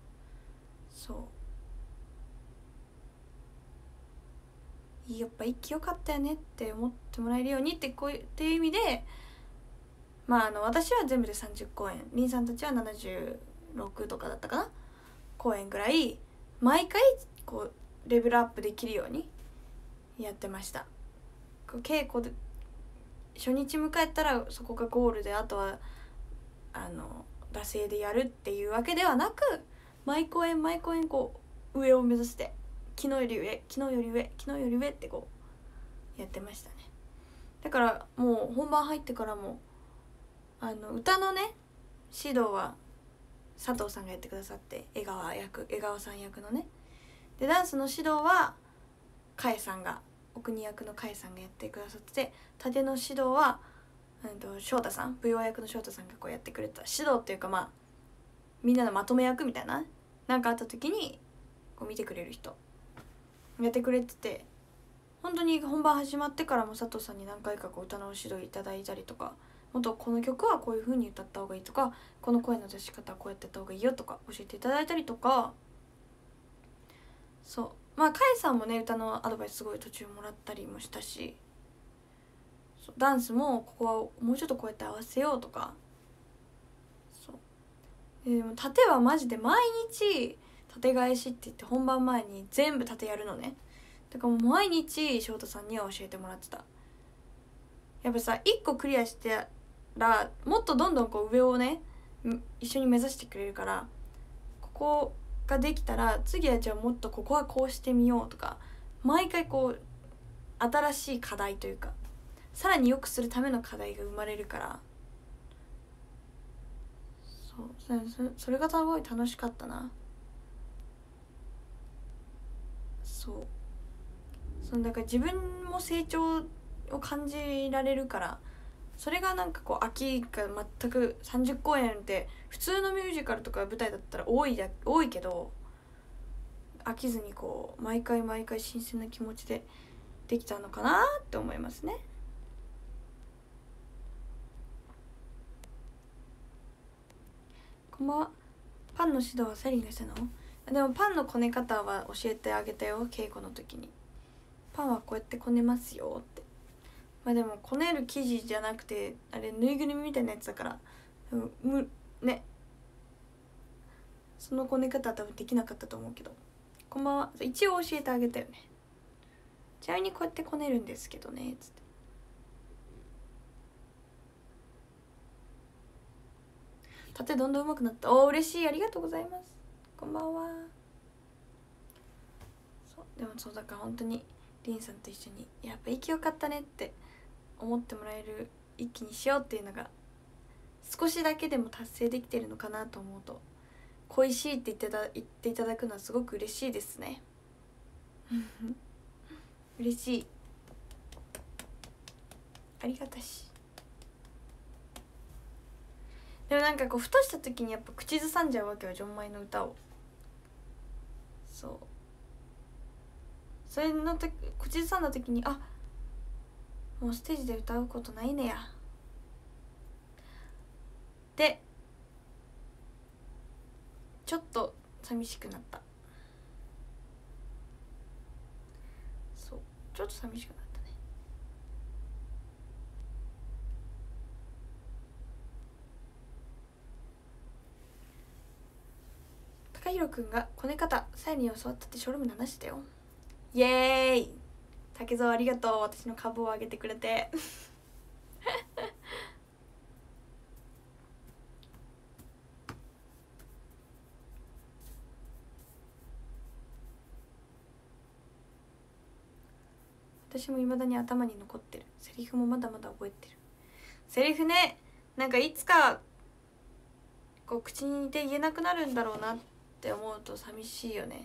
そうやっぱ一期良かったよねって思ってもらえるようにっていう意味で、私は全部で30公演、リンさんたちは76とかだったかな公演ぐらい毎回こうレベルアップできるようにやってました。稽古で初日迎えたらそこがゴールで、あとは惰性でやるっていうわけではなく、毎公演こう上を目指して昨日より上昨日より上昨日より上ってこうやってましたね。だからもう本番入ってからも歌のね指導は佐藤さんがやってくださって、江川さん役のね。でダンスの指導はかえさんが、お国役のかえさんがやってくださってて、盾の指導は翔太さん、舞踊役の翔太さんがこうやってくれた指導っていうか、みんなのまとめ役みたいな、なんかあった時にこう見てくれる人やってくれてて、本当に本番始まってからも佐藤さんに何回かこう歌の指導いただいたりとか、もっとこの曲はこういう風に歌った方がいいとか、この声の出し方はこうやってやった方がいいよとか教えていただいたりとか、そうかえさんもね歌のアドバイスすごい途中もらったりもしたし、ダンスもここはもうちょっとこうやって合わせようとか。そうでも盾はマジで毎日盾返しって言って本番前に全部盾やるのね。だからもう毎日翔太さんには教えてもらってた。やっぱさ1個クリアしてらもっとどんどんこう上をね一緒に目指してくれるから、ここができたら次はじゃあもっとここはこうしてみようとか、毎回こう新しい課題というかさらに良くするための課題が生まれるから、それがすごい楽しかったな。そうだから自分も成長を感じられるから、それがなんかこう飽きが全く30公演って普通のミュージカルとか舞台だったら多いけど、 飽きずにこう毎回毎回新鮮な気持ちでできたのかなって思いますね。こんばんは。パンの指導はサリンがしたの？でもパンのこね方は教えてあげたよ、稽古の時に。パンはこうやってこねますよって。まあでもこねる生地じゃなくてあれぬいぐるみみたいなやつだからね、そのこね方は多分できなかったと思うけど。こんばんは。一応教えてあげたよね。ちなみにこうやってこねるんですけどねつって。縦どんどん上手くなった。おー嬉しい、ありがとうございます。こんばんは。そうでもそうだから本当にりんさんと一緒にやっぱ息良かったねって思ってもらえる一気にしようっていうのが少しだけでも達成できてるのかなと思うと、恋しいって言っていただくのはすごく嬉しいですね。嬉しい、ありがたし。でもなんかこうふとした時にやっぱ口ずさんじゃうわけよ、ジョンマイの歌を。そう、それの時口ずさんだ時にあ、もうステージで歌うことないねやでちょっと寂しくなった。そう、ちょっと寂しくなったね。高弘くんがこね方さやに教わったってショールームで話してたよ。イエーイ、竹蔵ありがとう、私の株を上げてくれて。私も未だに頭に残ってる。セリフもまだまだ覚えてる。セリフね、なんかいつかこう口にで言えなくなるんだろうなって思うと寂しいよね。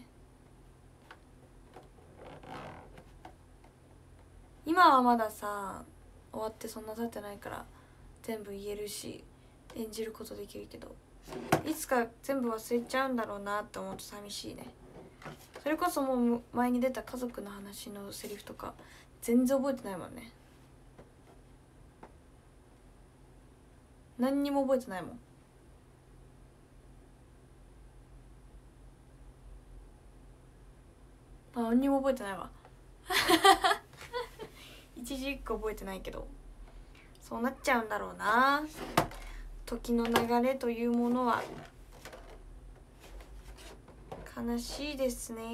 今はまださ終わってそんな経ってないから全部言えるし演じることできるけど、いつか全部忘れちゃうんだろうなって思うと寂しいね。それこそもう前に出た家族の話のセリフとか全然覚えてないもんね。何にも覚えてないもん。何にも覚えてないわ。一字一句覚えてないけどそうなっちゃうんだろうな。時の流れというものは悲しいですね。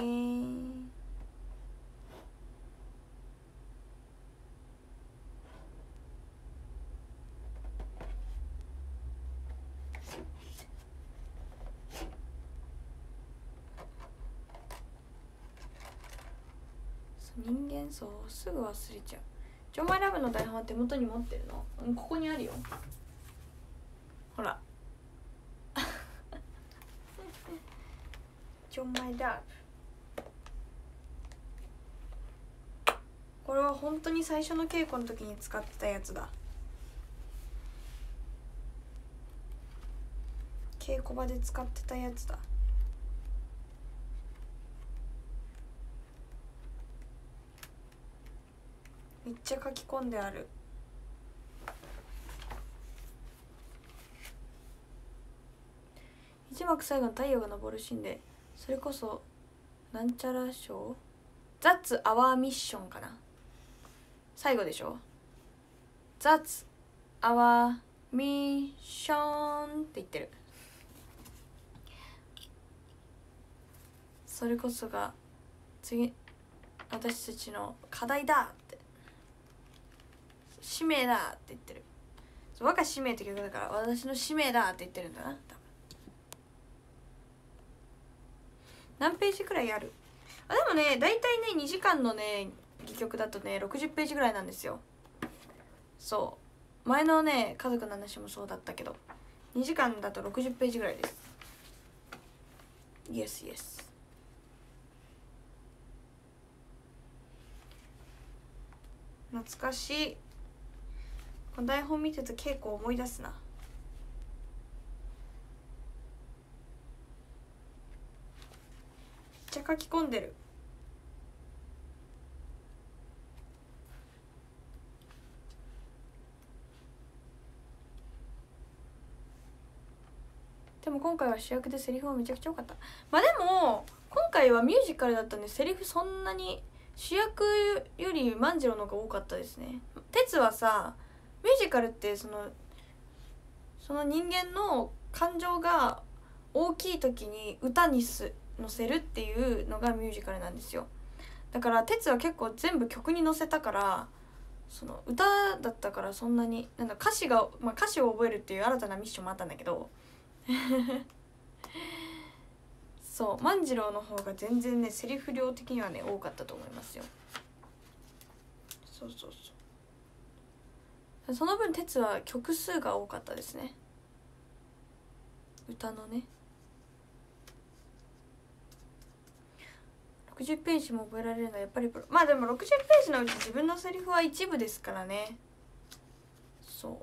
人間そうすぐ忘れちゃう。ジョンマイラブの台本は手元に持ってるの？ここにあるよ、ほら。ジョンマイラブ、これは本当に最初の稽古の時に使ってたやつだ。稽古場で使ってたやつだ。めっちゃ書き込んである。一幕最後の太陽が昇るシーンで、それこそなんちゃら賞 That's our mission かな、最後でしょ。 That's our mission って言ってる。それこそが次私たちの課題だって、使命だって言ってる。我が使命って曲だから私の使命だって言ってるんだな多分。何ページくらいある？あ、でもね大体ね2時間のね戯曲だとね60ページぐらいなんですよ。そう前のね家族の話もそうだったけど2時間だと60ページぐらいです。イエスイエス。懐かしい。この台本見てて稽古思い出すな。めちゃ書き込んでる。でも今回は主役でセリフもめちゃくちゃ多かった。まあでも今回はミュージカルだったんでセリフそんなに主役より万次郎の方が多かったですね。鉄はさ、ミュージカルってその人間の感情が大きい時に歌に乗せるっていうのがミュージカルなんですよ。だから鉄は結構全部曲に乗せたから、その歌だったからそんなになんだ歌詞を覚えるっていう新たなミッションもあったんだけどそう万次郎の方が全然ねセリフ量的にはね多かったと思いますよ。そうそうそう、その分鉄は曲数が多かったですね、歌のね。60ページも覚えられるのはやっぱりまあでも60ページのうち自分のセリフは一部ですからね。そう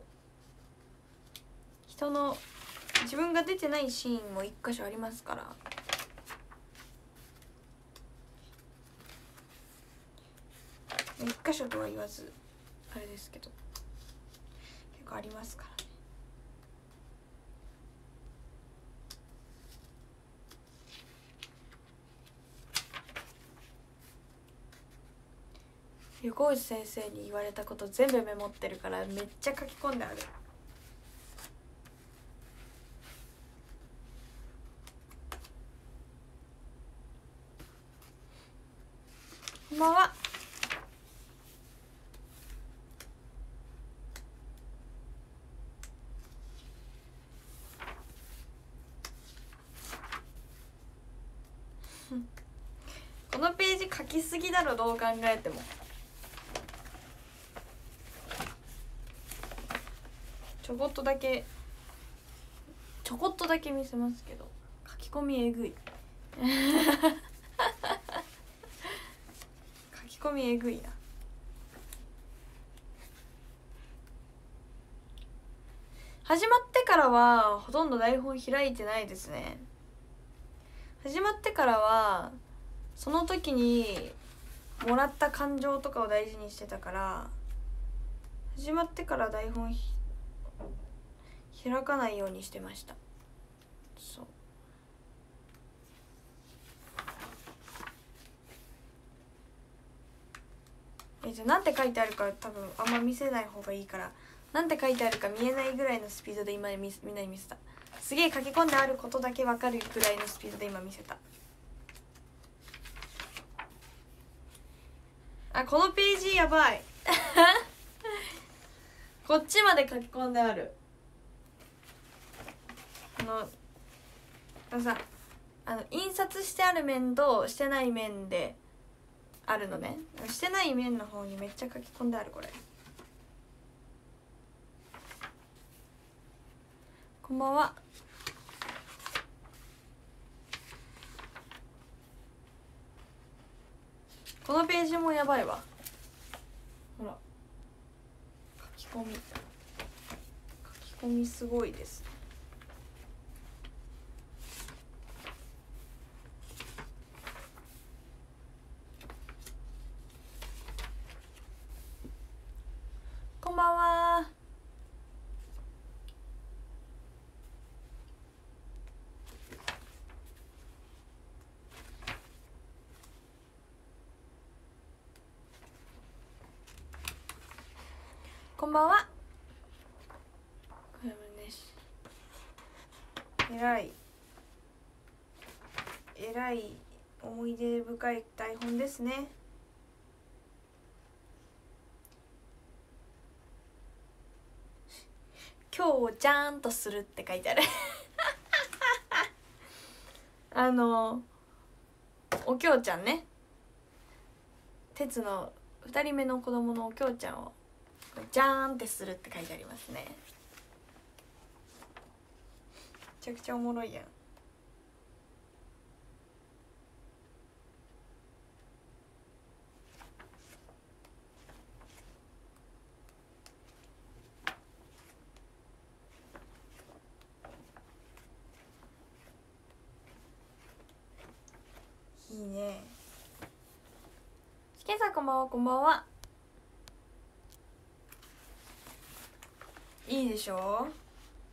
人の自分が出てないシーンも一箇所ありますから。一箇所とは言わずあれですけど結構ありますからね。横内先生に言われたこと全部メモってるからめっちゃ書き込んである。こんばんは。このページ書きすぎだろどう考えても。ちょこっとだけ見せますけど書き込みえぐい書き込みえぐいな。始まってからはほとんど台本開いてないですね。始まってからはその時にもらった感情とかを大事にしてたから、始まってから台本開かないようにしてました。そうじゃあなんて書いてあるか多分あんま見せない方がいいから、なんて書いてあるか見えないぐらいのスピードで今みんなに見せた。すげえ書き込んであることだけ分かるぐらいのスピードで今見せた。あ、このページやばいこっちまで書き込んである。さ印刷してある面としてない面であるのね。してない面の方にめっちゃ書き込んである。これこんばんは。このページもやばいわ。ほら書き込みすごいです。こんばんは。こんばんは。これもね、えらい思い出深い台本ですね。今日ちゃんとするって書いてあるおきょうちゃんね、鉄の2人目の子供のおきょうちゃんをじゃーんってするって書いてありますね。めちゃくちゃおもろいやん。いいね。 こんばんは、こんばんは。いいでしょう。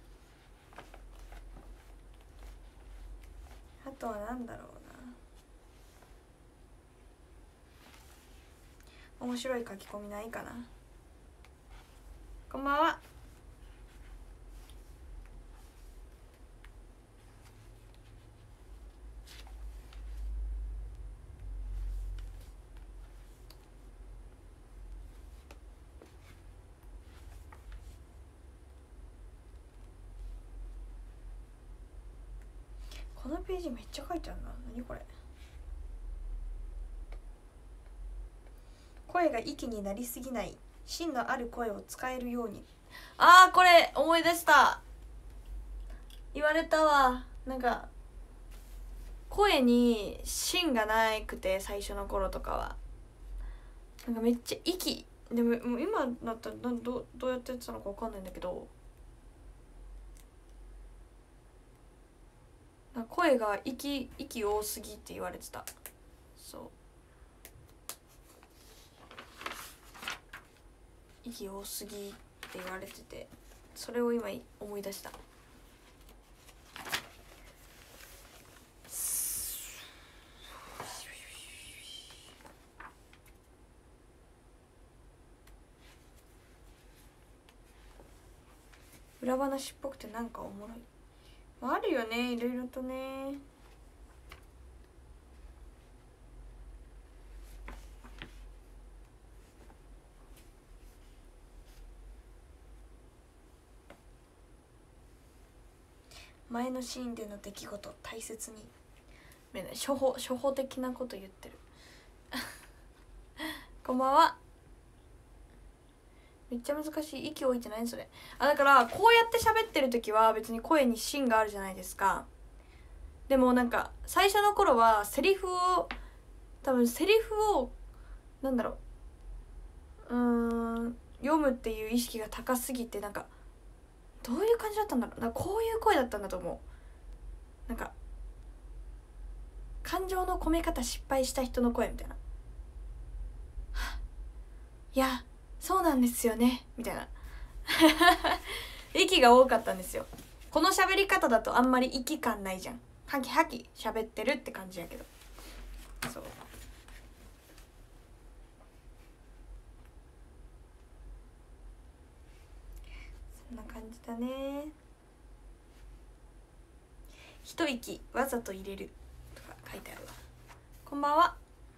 あとはなんだろうな。面白い書き込みないかな。こんばんは。このページめっちゃ書いてあるな。何これ。声が息になりすぎない、芯のある声を使えるように。あー、これ思い出した。言われたわ。なんか声に芯がなくて、最初の頃とかはなんかめっちゃ息でも、もう今だったらどうやってやってたのか分かんないんだけど、なんか声が息多すぎって言われてた。そう、息多すぎって言われてて、それを今思い出した。裏話っぽくてなんかおもろい、あるよね、いろいろとね。前のシーンでの出来事大切に。初歩的なこと言ってるこんばんは。めっちゃ難しい。息置いてないそれ。だからこうやって喋ってる時は別に声に芯があるじゃないですか。でもなんか最初の頃はセリフをなんだろう、読むっていう意識が高すぎて、なんかどういう感じだったんだろう。なんかこういう声だったんだと思う。なんか感情の込め方失敗した人の声みたいな。いやそうなんですよねみたいな息が多かったんですよ。この喋り方だとあんまり息感ないじゃん。ハキハキ喋ってるって感じやけど、そう、そんな感じだね。一息わざと入れるとか書いてあるわ。こんばんは。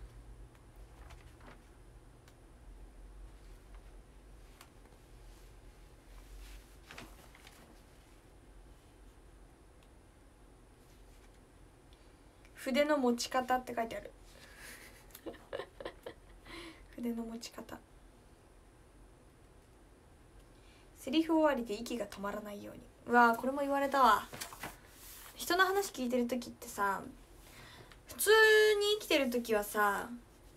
筆の持ち方って書いてある筆の持ち方。セリフ終わりで息が止まらないように。うわー、これも言われたわ。人の話聞いてる時ってさ、普通に生きてる時はさ、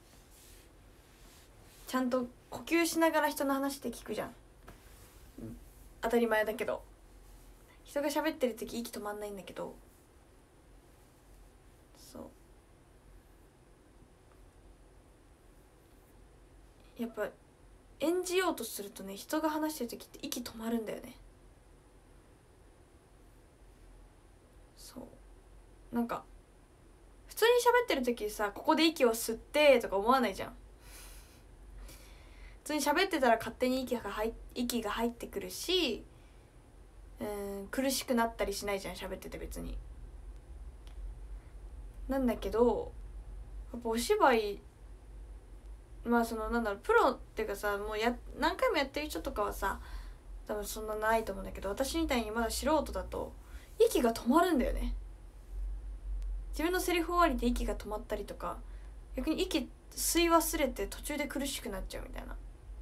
ちゃんと呼吸しながら人の話って聞くじゃん、当たり前だけど。人が喋ってる時息止まんないんだけど、そうやっぱ演じようとするとね、人が話してる時って息止まるんだよね。そうなんか普通に喋ってる時さ、ここで息を吸ってとか思わないじゃん。普通に喋ってたら勝手に息が入ってくるし、苦しくなったりしないじゃん、喋ってて別に。なんだけどやっぱお芝居、まあそのなんだろう、プロっていうかさ、もう何回もやってる人とかはさ多分そんなないと思うんだけど、私みたいにまだ素人だと息が止まるんだよね。自分のセリフ終わりで息が止まったりとか、逆に息吸い忘れて途中で苦しくなっちゃうみたいな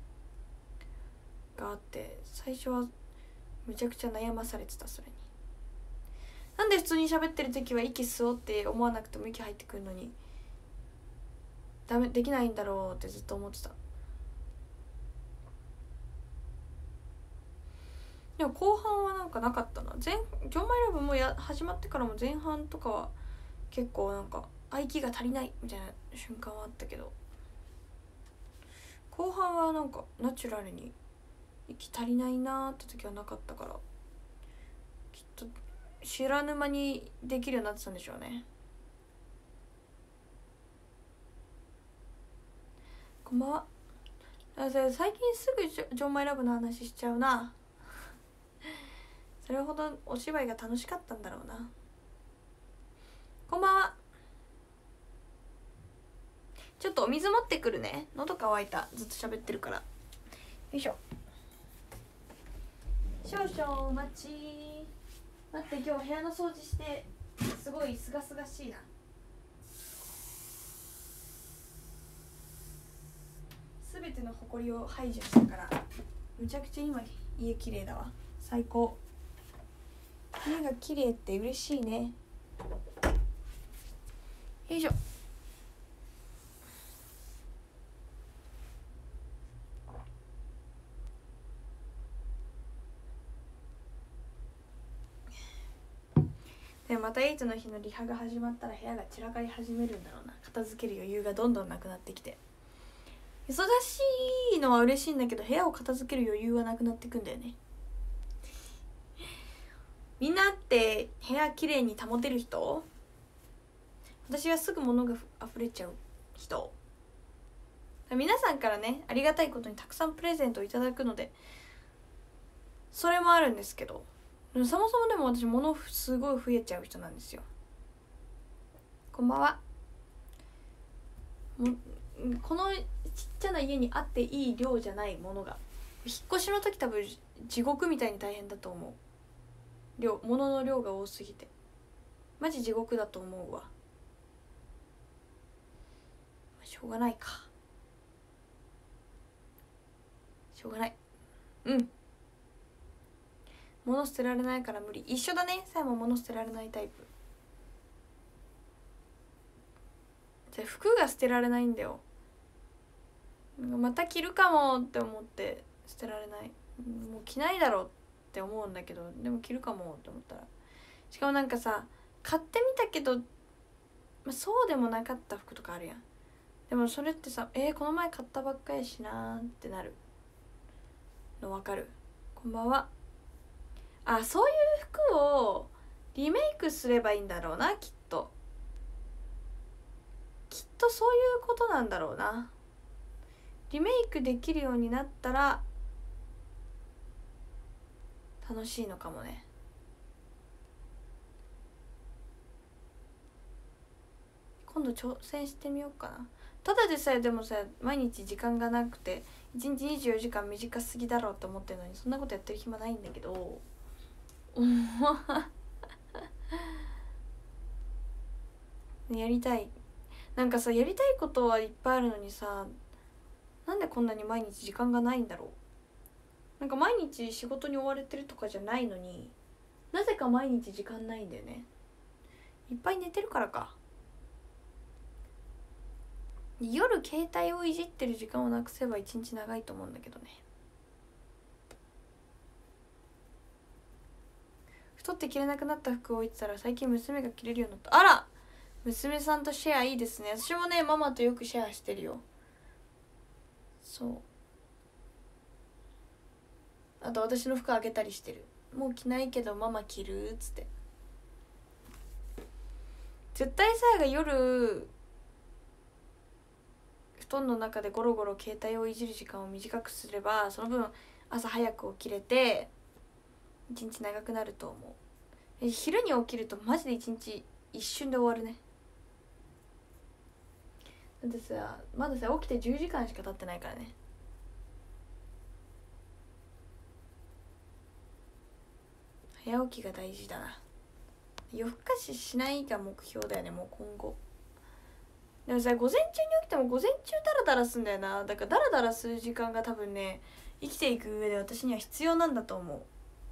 があって、最初はめちゃくちゃ悩まされてた。それになんで普通に喋ってる時は息吸おうって思わなくても息入ってくるのにできないんだろうってずっと思ってた。でも後半はなんかなかったな。ジョンマイラブも始まってからも前半とかは結構なんか息が足りないみたいな瞬間はあったけど、 後半はなんかナチュラルに息足りないなーって時はなかったから、きっと知らぬ間にできるようになってたんでしょうね。こんばんは。最近すぐジョンマイラブの話しちゃうな。それほどお芝居が楽しかったんだろうな。こんばんは。ちょっとお水持ってくるね。喉乾いた。ずっと喋ってるから。よいしょ。少々お待ち。待って、今日部屋の掃除してすごいすがすがしいな。すべての埃を排除したからむちゃくちゃ今家綺麗だわ。最高。家が綺麗って嬉しいね。よいしょ。でまたエイトの日のリハが始まったら部屋が散らかり始めるんだろうな。片付ける余裕がどんどんなくなってきて、忙しいのは嬉しいんだけど部屋を片付ける余裕はなくなってくんだよね。みんなって部屋きれいに保てる人？私はすぐ物が溢れちゃう人。皆さんからね、ありがたいことにたくさんプレゼントをいただくのでそれもあるんですけど、そもそもでも私物すごい増えちゃう人なんですよ。こんばんは。このちっちゃな家にあっていい量じゃないものが、引っ越しの時多分地獄みたいに大変だと思う。物の量が多すぎてマジ地獄だと思うわ。しょうがないか。しょうがない。物捨てられないから無理。一緒だね。さえも物捨てられないタイプ。じゃあ服が捨てられないんだよ。また着るかもって思って捨てられない。もう着ないだろうって思うんだけど、でも着るかもって思ったら、しかもなんかさ、買ってみたけど、そうでもなかった服とかあるやん。でもそれってさ、この前買ったばっかりしなーってなるの分かる。こんばんは。あ、そういう服をリメイクすればいいんだろうな、きっとそういうことなんだろうな。リメイクできるようになったら楽しいのかもね。今度挑戦してみようかな。ただでさえでもさ、毎日時間がなくて1日24時間短すぎだろうって思ってるのに、そんなことやってる暇ないんだけどやりたい。なんかさ、やりたいことはいっぱいあるのにさ、なんでこんなに毎日時間がないんだろう。なんか毎日仕事に追われてるとかじゃないのに、なぜか毎日時間ないんだよね。いっぱい寝てるからか。夜携帯をいじってる時間をなくせば一日長いと思うんだけどね。太って着れなくなった服を置いてたら最近娘が着れるようになった。あら、娘さんとシェアいいですね。私もね、ママとよくシェアしてるよ。そう、あと私の服あげたりしてる。もう着ないけどママ着るっつって。絶対さやが夜布団の中でゴロゴロ携帯をいじる時間を短くすれば、その分朝早く起きれて一日長くなると思う。昼に起きるとマジで一日一瞬で終わるね。だってさ、まださ起きて10時間しか経ってないからね。早起きが大事だな。夜更かししないが目標だよね、もう今後。でもさ、午前中に起きても午前中ダラダラすんだよな。だからダラダラする時間が多分ね、生きていく上で私には必要なんだと思う。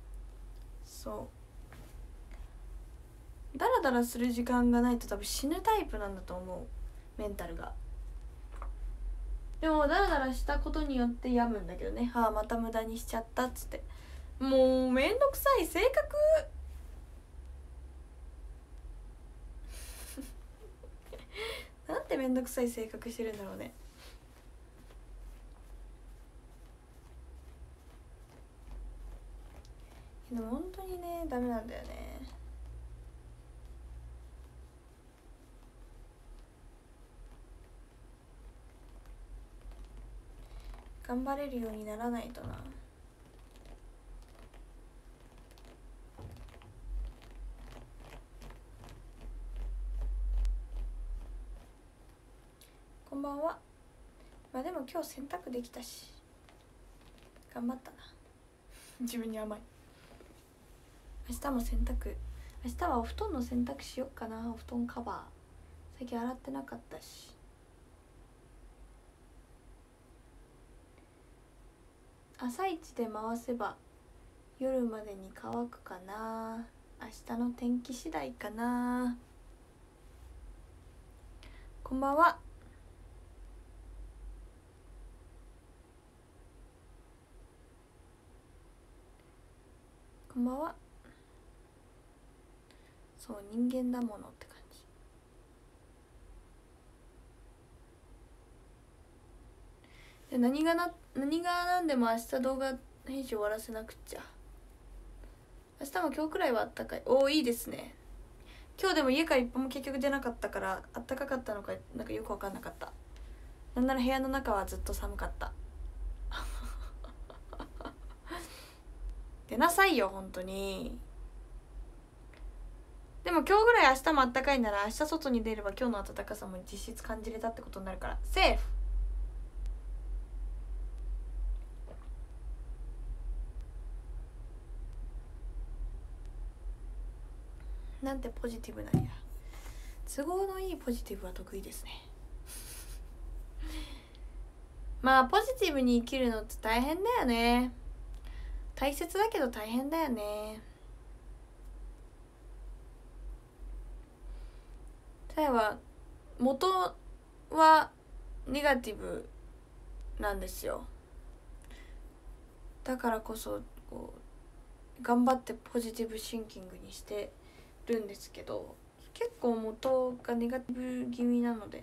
そうダラダラする時間がないと多分死ぬタイプなんだと思う、メンタルが。でもダラダラしたことによって病むんだけどね。また無駄にしちゃったっつって。もうめんどくさい性格なんてめんどくさい性格してるんだろうね。 でも本当にねダメなんだよね。頑張れるようにならないとな。こんばんは。まあでも今日洗濯できたし頑張ったな自分に甘い。明日も洗濯、明日はお布団の洗濯しよっかな。お布団カバー最近洗ってなかったし。朝一で回せば夜までに乾くかな。明日の天気次第かな。こんばんは。こんばんは。そう人間だものって感じで、何が何でも明日動画編集終わらせなくっちゃ。明日も今日くらいはあったかい。おおいいですね。今日でも家から一歩も結局出なかったからあったかかったのかなんかよく分かんなかった。なんなら部屋の中はずっと寒かった出なさいよ本当に。でも今日ぐらい明日もあったかいなら明日外に出れば今日の暖かさも実質感じれたってことになるからセーフ。なんてポジティブなんや。都合のいいポジティブは得意ですねまあポジティブに生きるのって大変だよね。大切だけど大変だよね。さやは元はネガティブなんですよ。だからこそこう頑張ってポジティブシンキングにしてるんですけど、結構元がネガティブ気味なので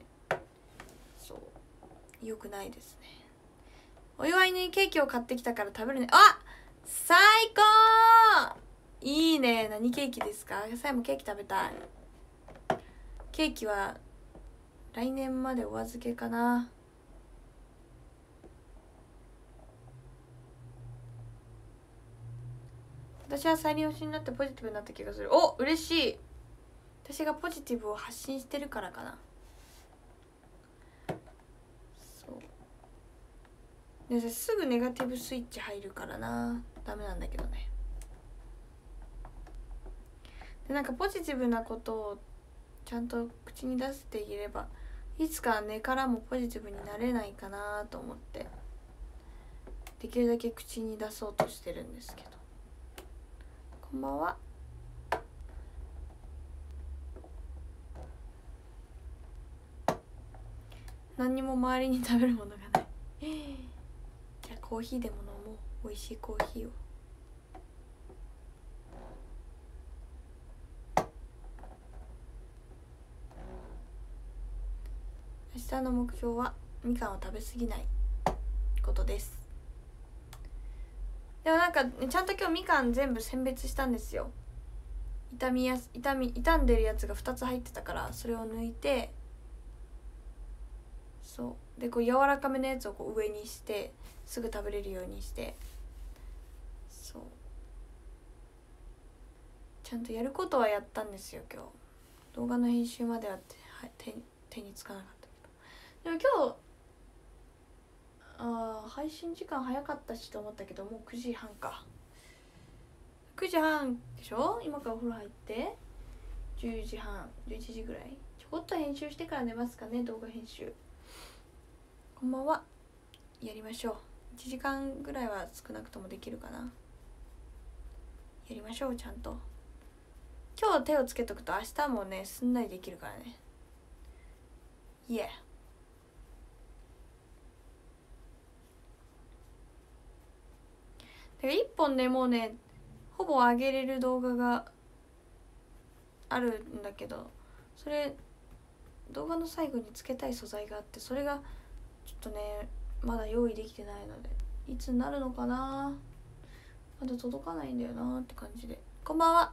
そう良くないですね。お祝いにケーキを買ってきたから食べるね。あ、最高。いいね。何ケーキですか？さやもケーキ食べたい。ケーキは来年までお預けかな。私は再利用しになってポジティブになった気がする。お、嬉しい。私がポジティブを発信してるからかな。そうですぐネガティブスイッチ入るからな。ダメなんだけどね。でなんかポジティブなことをちゃんと口に出していればいつか根からもポジティブになれないかなと思ってできるだけ口に出そうとしてるんですけど。こんばんは。何にも周りに食べるものがないじゃあコーヒーでも飲もう。美味しいコーヒーを。明日の目標はみかんを食べ過ぎないことです。でもなんか、ね、ちゃんと今日みかん全部選別したんですよ。傷んでるやつが2つ入ってたからそれを抜いて、そうでこう柔らかめのやつをこう上にしてすぐ食べれるようにして、そうちゃんとやることはやったんですよ今日。動画の編集までは手につかなかったけど。でも今日配信時間早かったしと思ったけどもう9時半か。9時半でしょ。今からお風呂入って10時半11時ぐらいちょこっと編集してから寝ますかね。動画編集。こんばんは。やりましょう。1時間ぐらいは少なくともできるかな。やりましょうちゃんと。今日手をつけとくと明日もねすんなりできるからね。イエー。1本ねもうねほぼ上げれる動画があるんだけど、それ動画の最後につけたい素材があってそれがちょっとねまだ用意できてないのでいつになるのかな。 まだ届かないんだよなって感じで。こんばんは。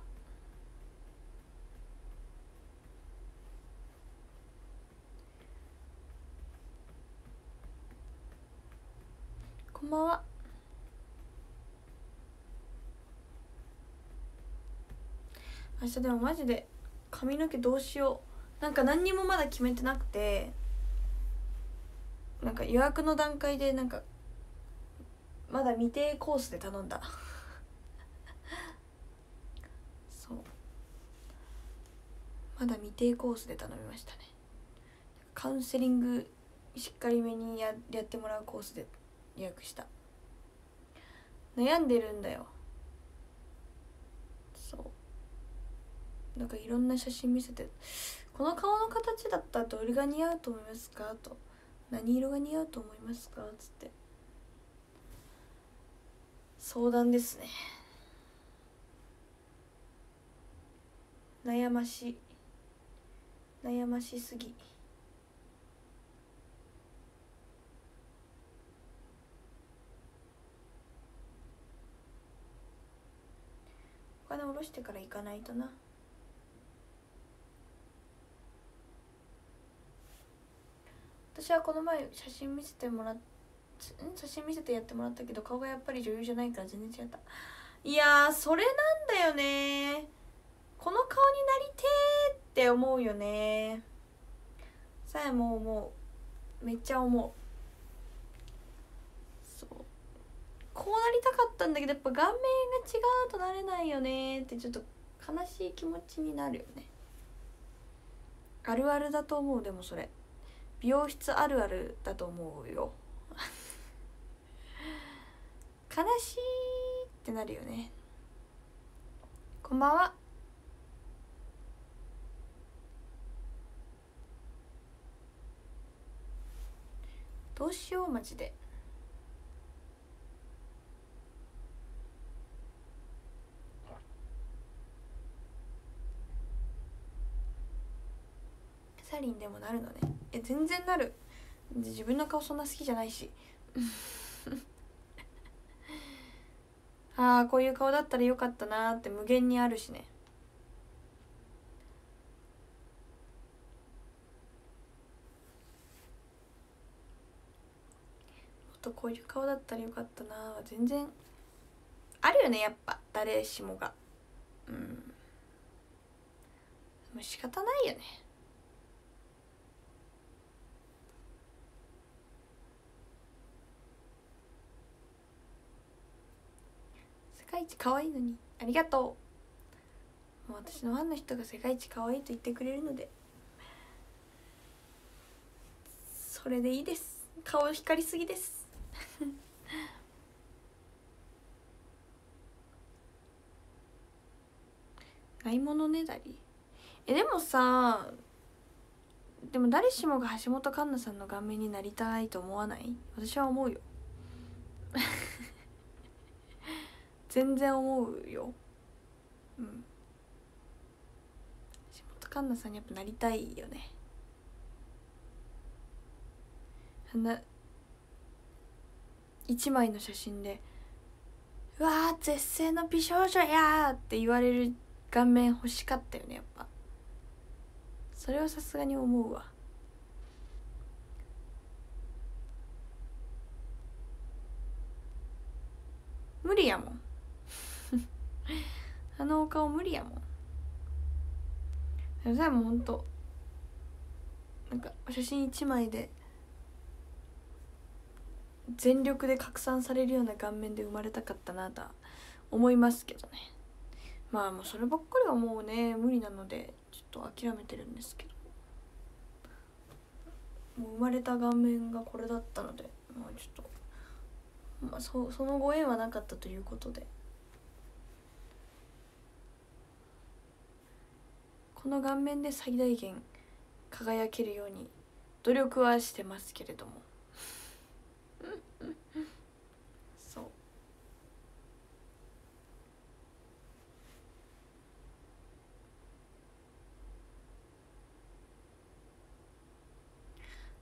こんばんは。明日でもマジで髪の毛どうしよう。なんか何にもまだ決めてなくて、なんか予約の段階でなんかまだ未定コースで頼んだそう、まだ未定コースで頼みましたね。カウンセリングしっかりめにやってもらうコースで予約した。悩んでるんだよ。そうなんかいろんな写真見せて、この顔の形だったらどれが似合うと思いますかと、何色が似合うと思いますかつって相談ですね。悩ましすぎ。お金下ろしてから行かないとな。私はこの前写真見せてやってもらったけど、顔がやっぱり女優じゃないから全然違った。いやーそれなんだよね。この顔になりてーって思うよね。さえも思う。めっちゃ思う。そうこうなりたかったんだけど、やっぱ顔面が違うとなれないよねってちょっと悲しい気持ちになるよね。あるあるだと思う。でもそれ美容室あるあるだと思うよ悲しいってなるよね。こんばんは。どうしようマジで。サリンでもなるのね。全然なる。自分の顔そんな好きじゃないしああこういう顔だったらよかったなーって無限にあるしね。もっとこういう顔だったらよかったなーは全然あるよね。やっぱ誰しもが。でも仕方ないよね。世界一可愛いのにありがとう。もう私のファンの人が世界一可愛いと言ってくれるのでそれでいいです。顔光りすぎですないものねだり。でもさ、でも誰しもが橋本環奈さんの顔面になりたいと思わない？私は思うよ全然思うよ。橋本環奈さんにやっぱなりたいよね。あんな一枚の写真で「うわー絶世の美少女やー」って言われる顔面欲しかったよね。やっぱそれはさすがに思うわ。無理やもんあのお顔無理やもん。でもさもうほんとなんか写真一枚で全力で拡散されるような顔面で生まれたかったなとは思いますけどね。まあもうそればっかりはもうね無理なのでちょっと諦めてるんですけど、もう生まれた顔面がこれだったので、まあちょっと、まあ、そのご縁はなかったということで、この顔面で最大限輝けるように努力はしてますけれどもそう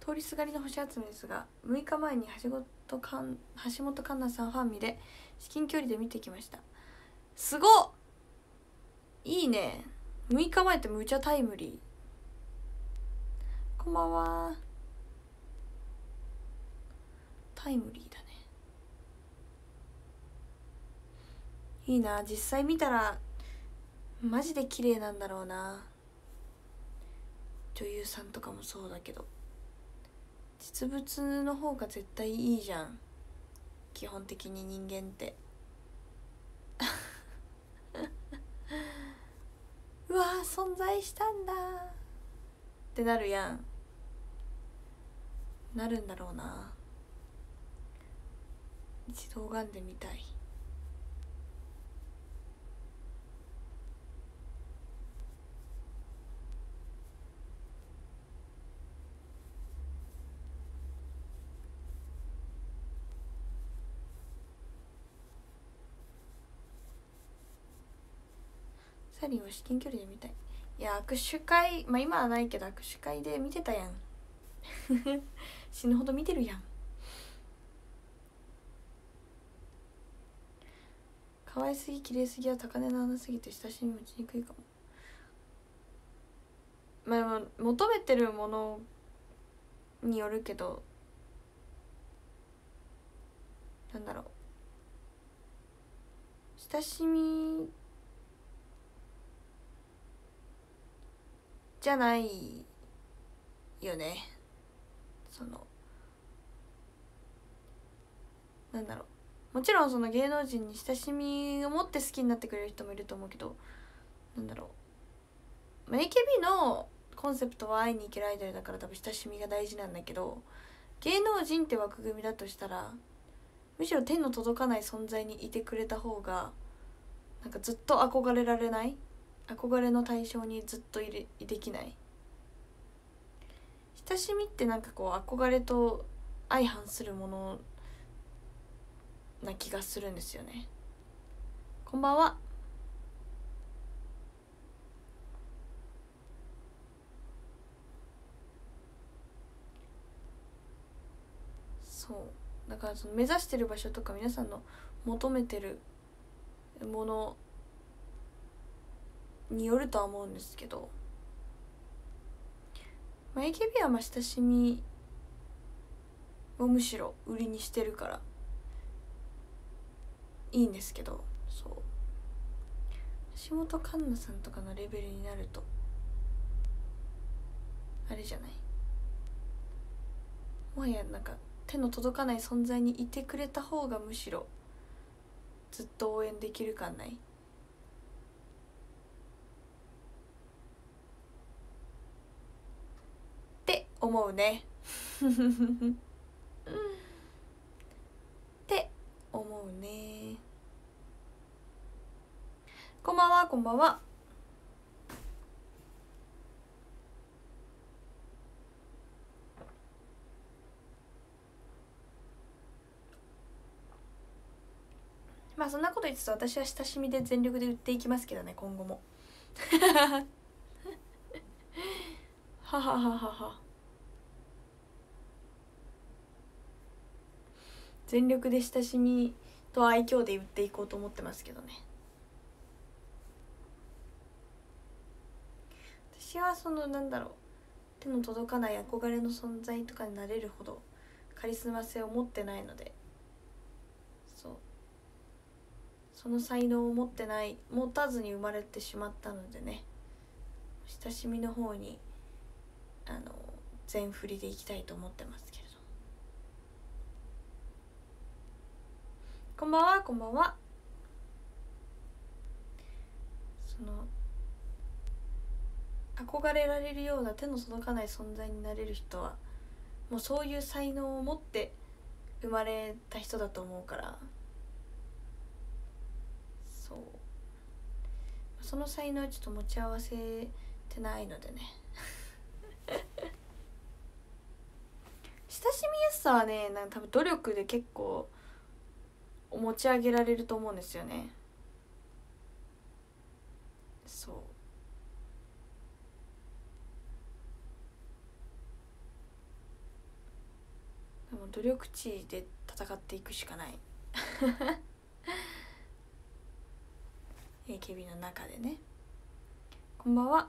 通りすがりの星集めですが、6日前に橋本環奈さんファンミで至近距離で見てきました。すごっ、いいね。6日前ってむちゃタイムリー。こんばんは。タイムリーだね。いいな、実際見たらマジで綺麗なんだろうな。女優さんとかもそうだけど、実物の方が絶対いいじゃん、基本的に人間ってうわー、存在したんだってなるやん。なるんだろうな。一度拝んでみたい。サリンは至近距離で見たい。いや、握手会、まあ今はないけど握手会で見てたやん死ぬほど見てるやん。可愛すぎ綺麗すぎは高嶺の花すぎて親しみ持ちにくいかも。まあ求めてるものによるけど、なんだろう、親しみじゃないよね。そのなんだろう、もちろんその芸能人に親しみを持って好きになってくれる人もいると思うけど、なんだろう、まあ、AKB のコンセプトは会いに行けるアイドルだから多分親しみが大事なんだけど、芸能人って枠組みだとしたらむしろ手の届かない存在にいてくれた方がなんかずっと憧れられない、憧れの対象にずっとできない。親しみってなんかこう憧れと相反するものな気がするんですよね。こんばんは。そうだから、その目指してる場所とか皆さんの求めてるものによるとは思うんですけど、まあ、AKB はまあ親しみをむしろ売りにしてるからいいんですけど、そう橋本環奈さんとかのレベルになるとあれじゃない、もはやなんか手の届かない存在にいてくれた方がむしろずっと応援できる感ないって思うねって思うね。こんばんは。こんばんは。まあそんなこと言ってた私は親しみで全力で売っていきますけどね、今後もははははは。全力で親しみと愛嬌で売っていこうと思ってますけどね。私はそのなんだろう、手の届かない憧れの存在とかになれるほどカリスマ性を持ってないので、その才能を持たずに生まれてしまったのでね、親しみの方に全振りでいきたいと思ってますけれど。こんばんは。こんばんは。その憧れられるような手の届かない存在になれる人はもうそういう才能を持って生まれた人だと思うから、その才能をちょっと持ち合わせてないのでね親しみやすさはね、なんか多分努力で結構持ち上げられると思うんですよね。そうもう努力値で戦っていくしかないAKB の中でね。こんばんは。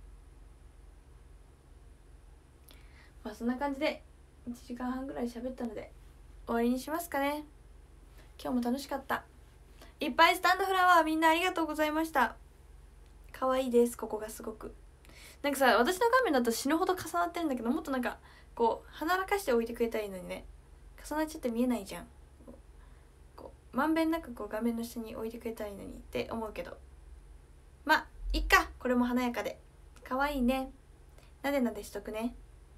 まあそんな感じで1時間半ぐらい喋ったので終わりにしますかね。今日も楽しかった。いっぱいスタンドフラワーみんなありがとうございました。可愛いです。ここがすごくなんかさ、私の画面だと死ぬほど重なってるんだけど、もっとなんかこう華らかして置いてくれたらいいのにね、重なっちゃって見えないじゃん。こうまんべんなくこう画面の下に置いてくれたらいいのにって思うけど、まあいっか。これも華やかで可愛いね。なでなでしとくね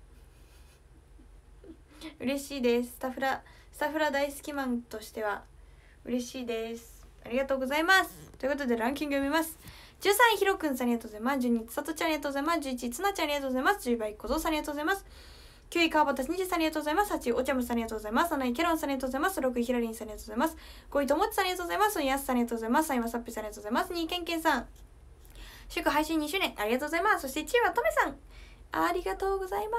嬉しいです。スタフラ大好きマンとしては嬉しいです。ありがとうございます。ということでランキング読みます。13位ひろくんさんありがとうございます。12位さとちゃんありがとうございます。11位つなちゃんありがとうございます。10位小僧さんありがとうございます。9位川端にじさんありがとうございます。8位おちゃむさんありがとうございます。7位ケロンさんありがとうございます。6位ひらりんさんありがとうございます。5位ともちさんありがとうございます。やすさんありがとうございます。3位まさっぴさんありがとうございます。2位けんけんさん祝配信2周年ありがとうございます。そして1位はとめさんありがとうございます。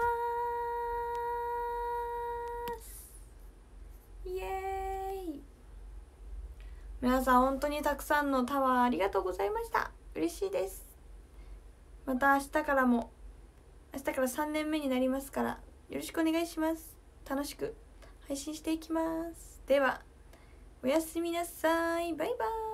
イエーイ。皆さん本当にたくさんのタワーありがとうございました。嬉しいです。また明日から3年目になりますからよろしくお願いします。楽しく配信していきます。ではおやすみなさい。バイバイ。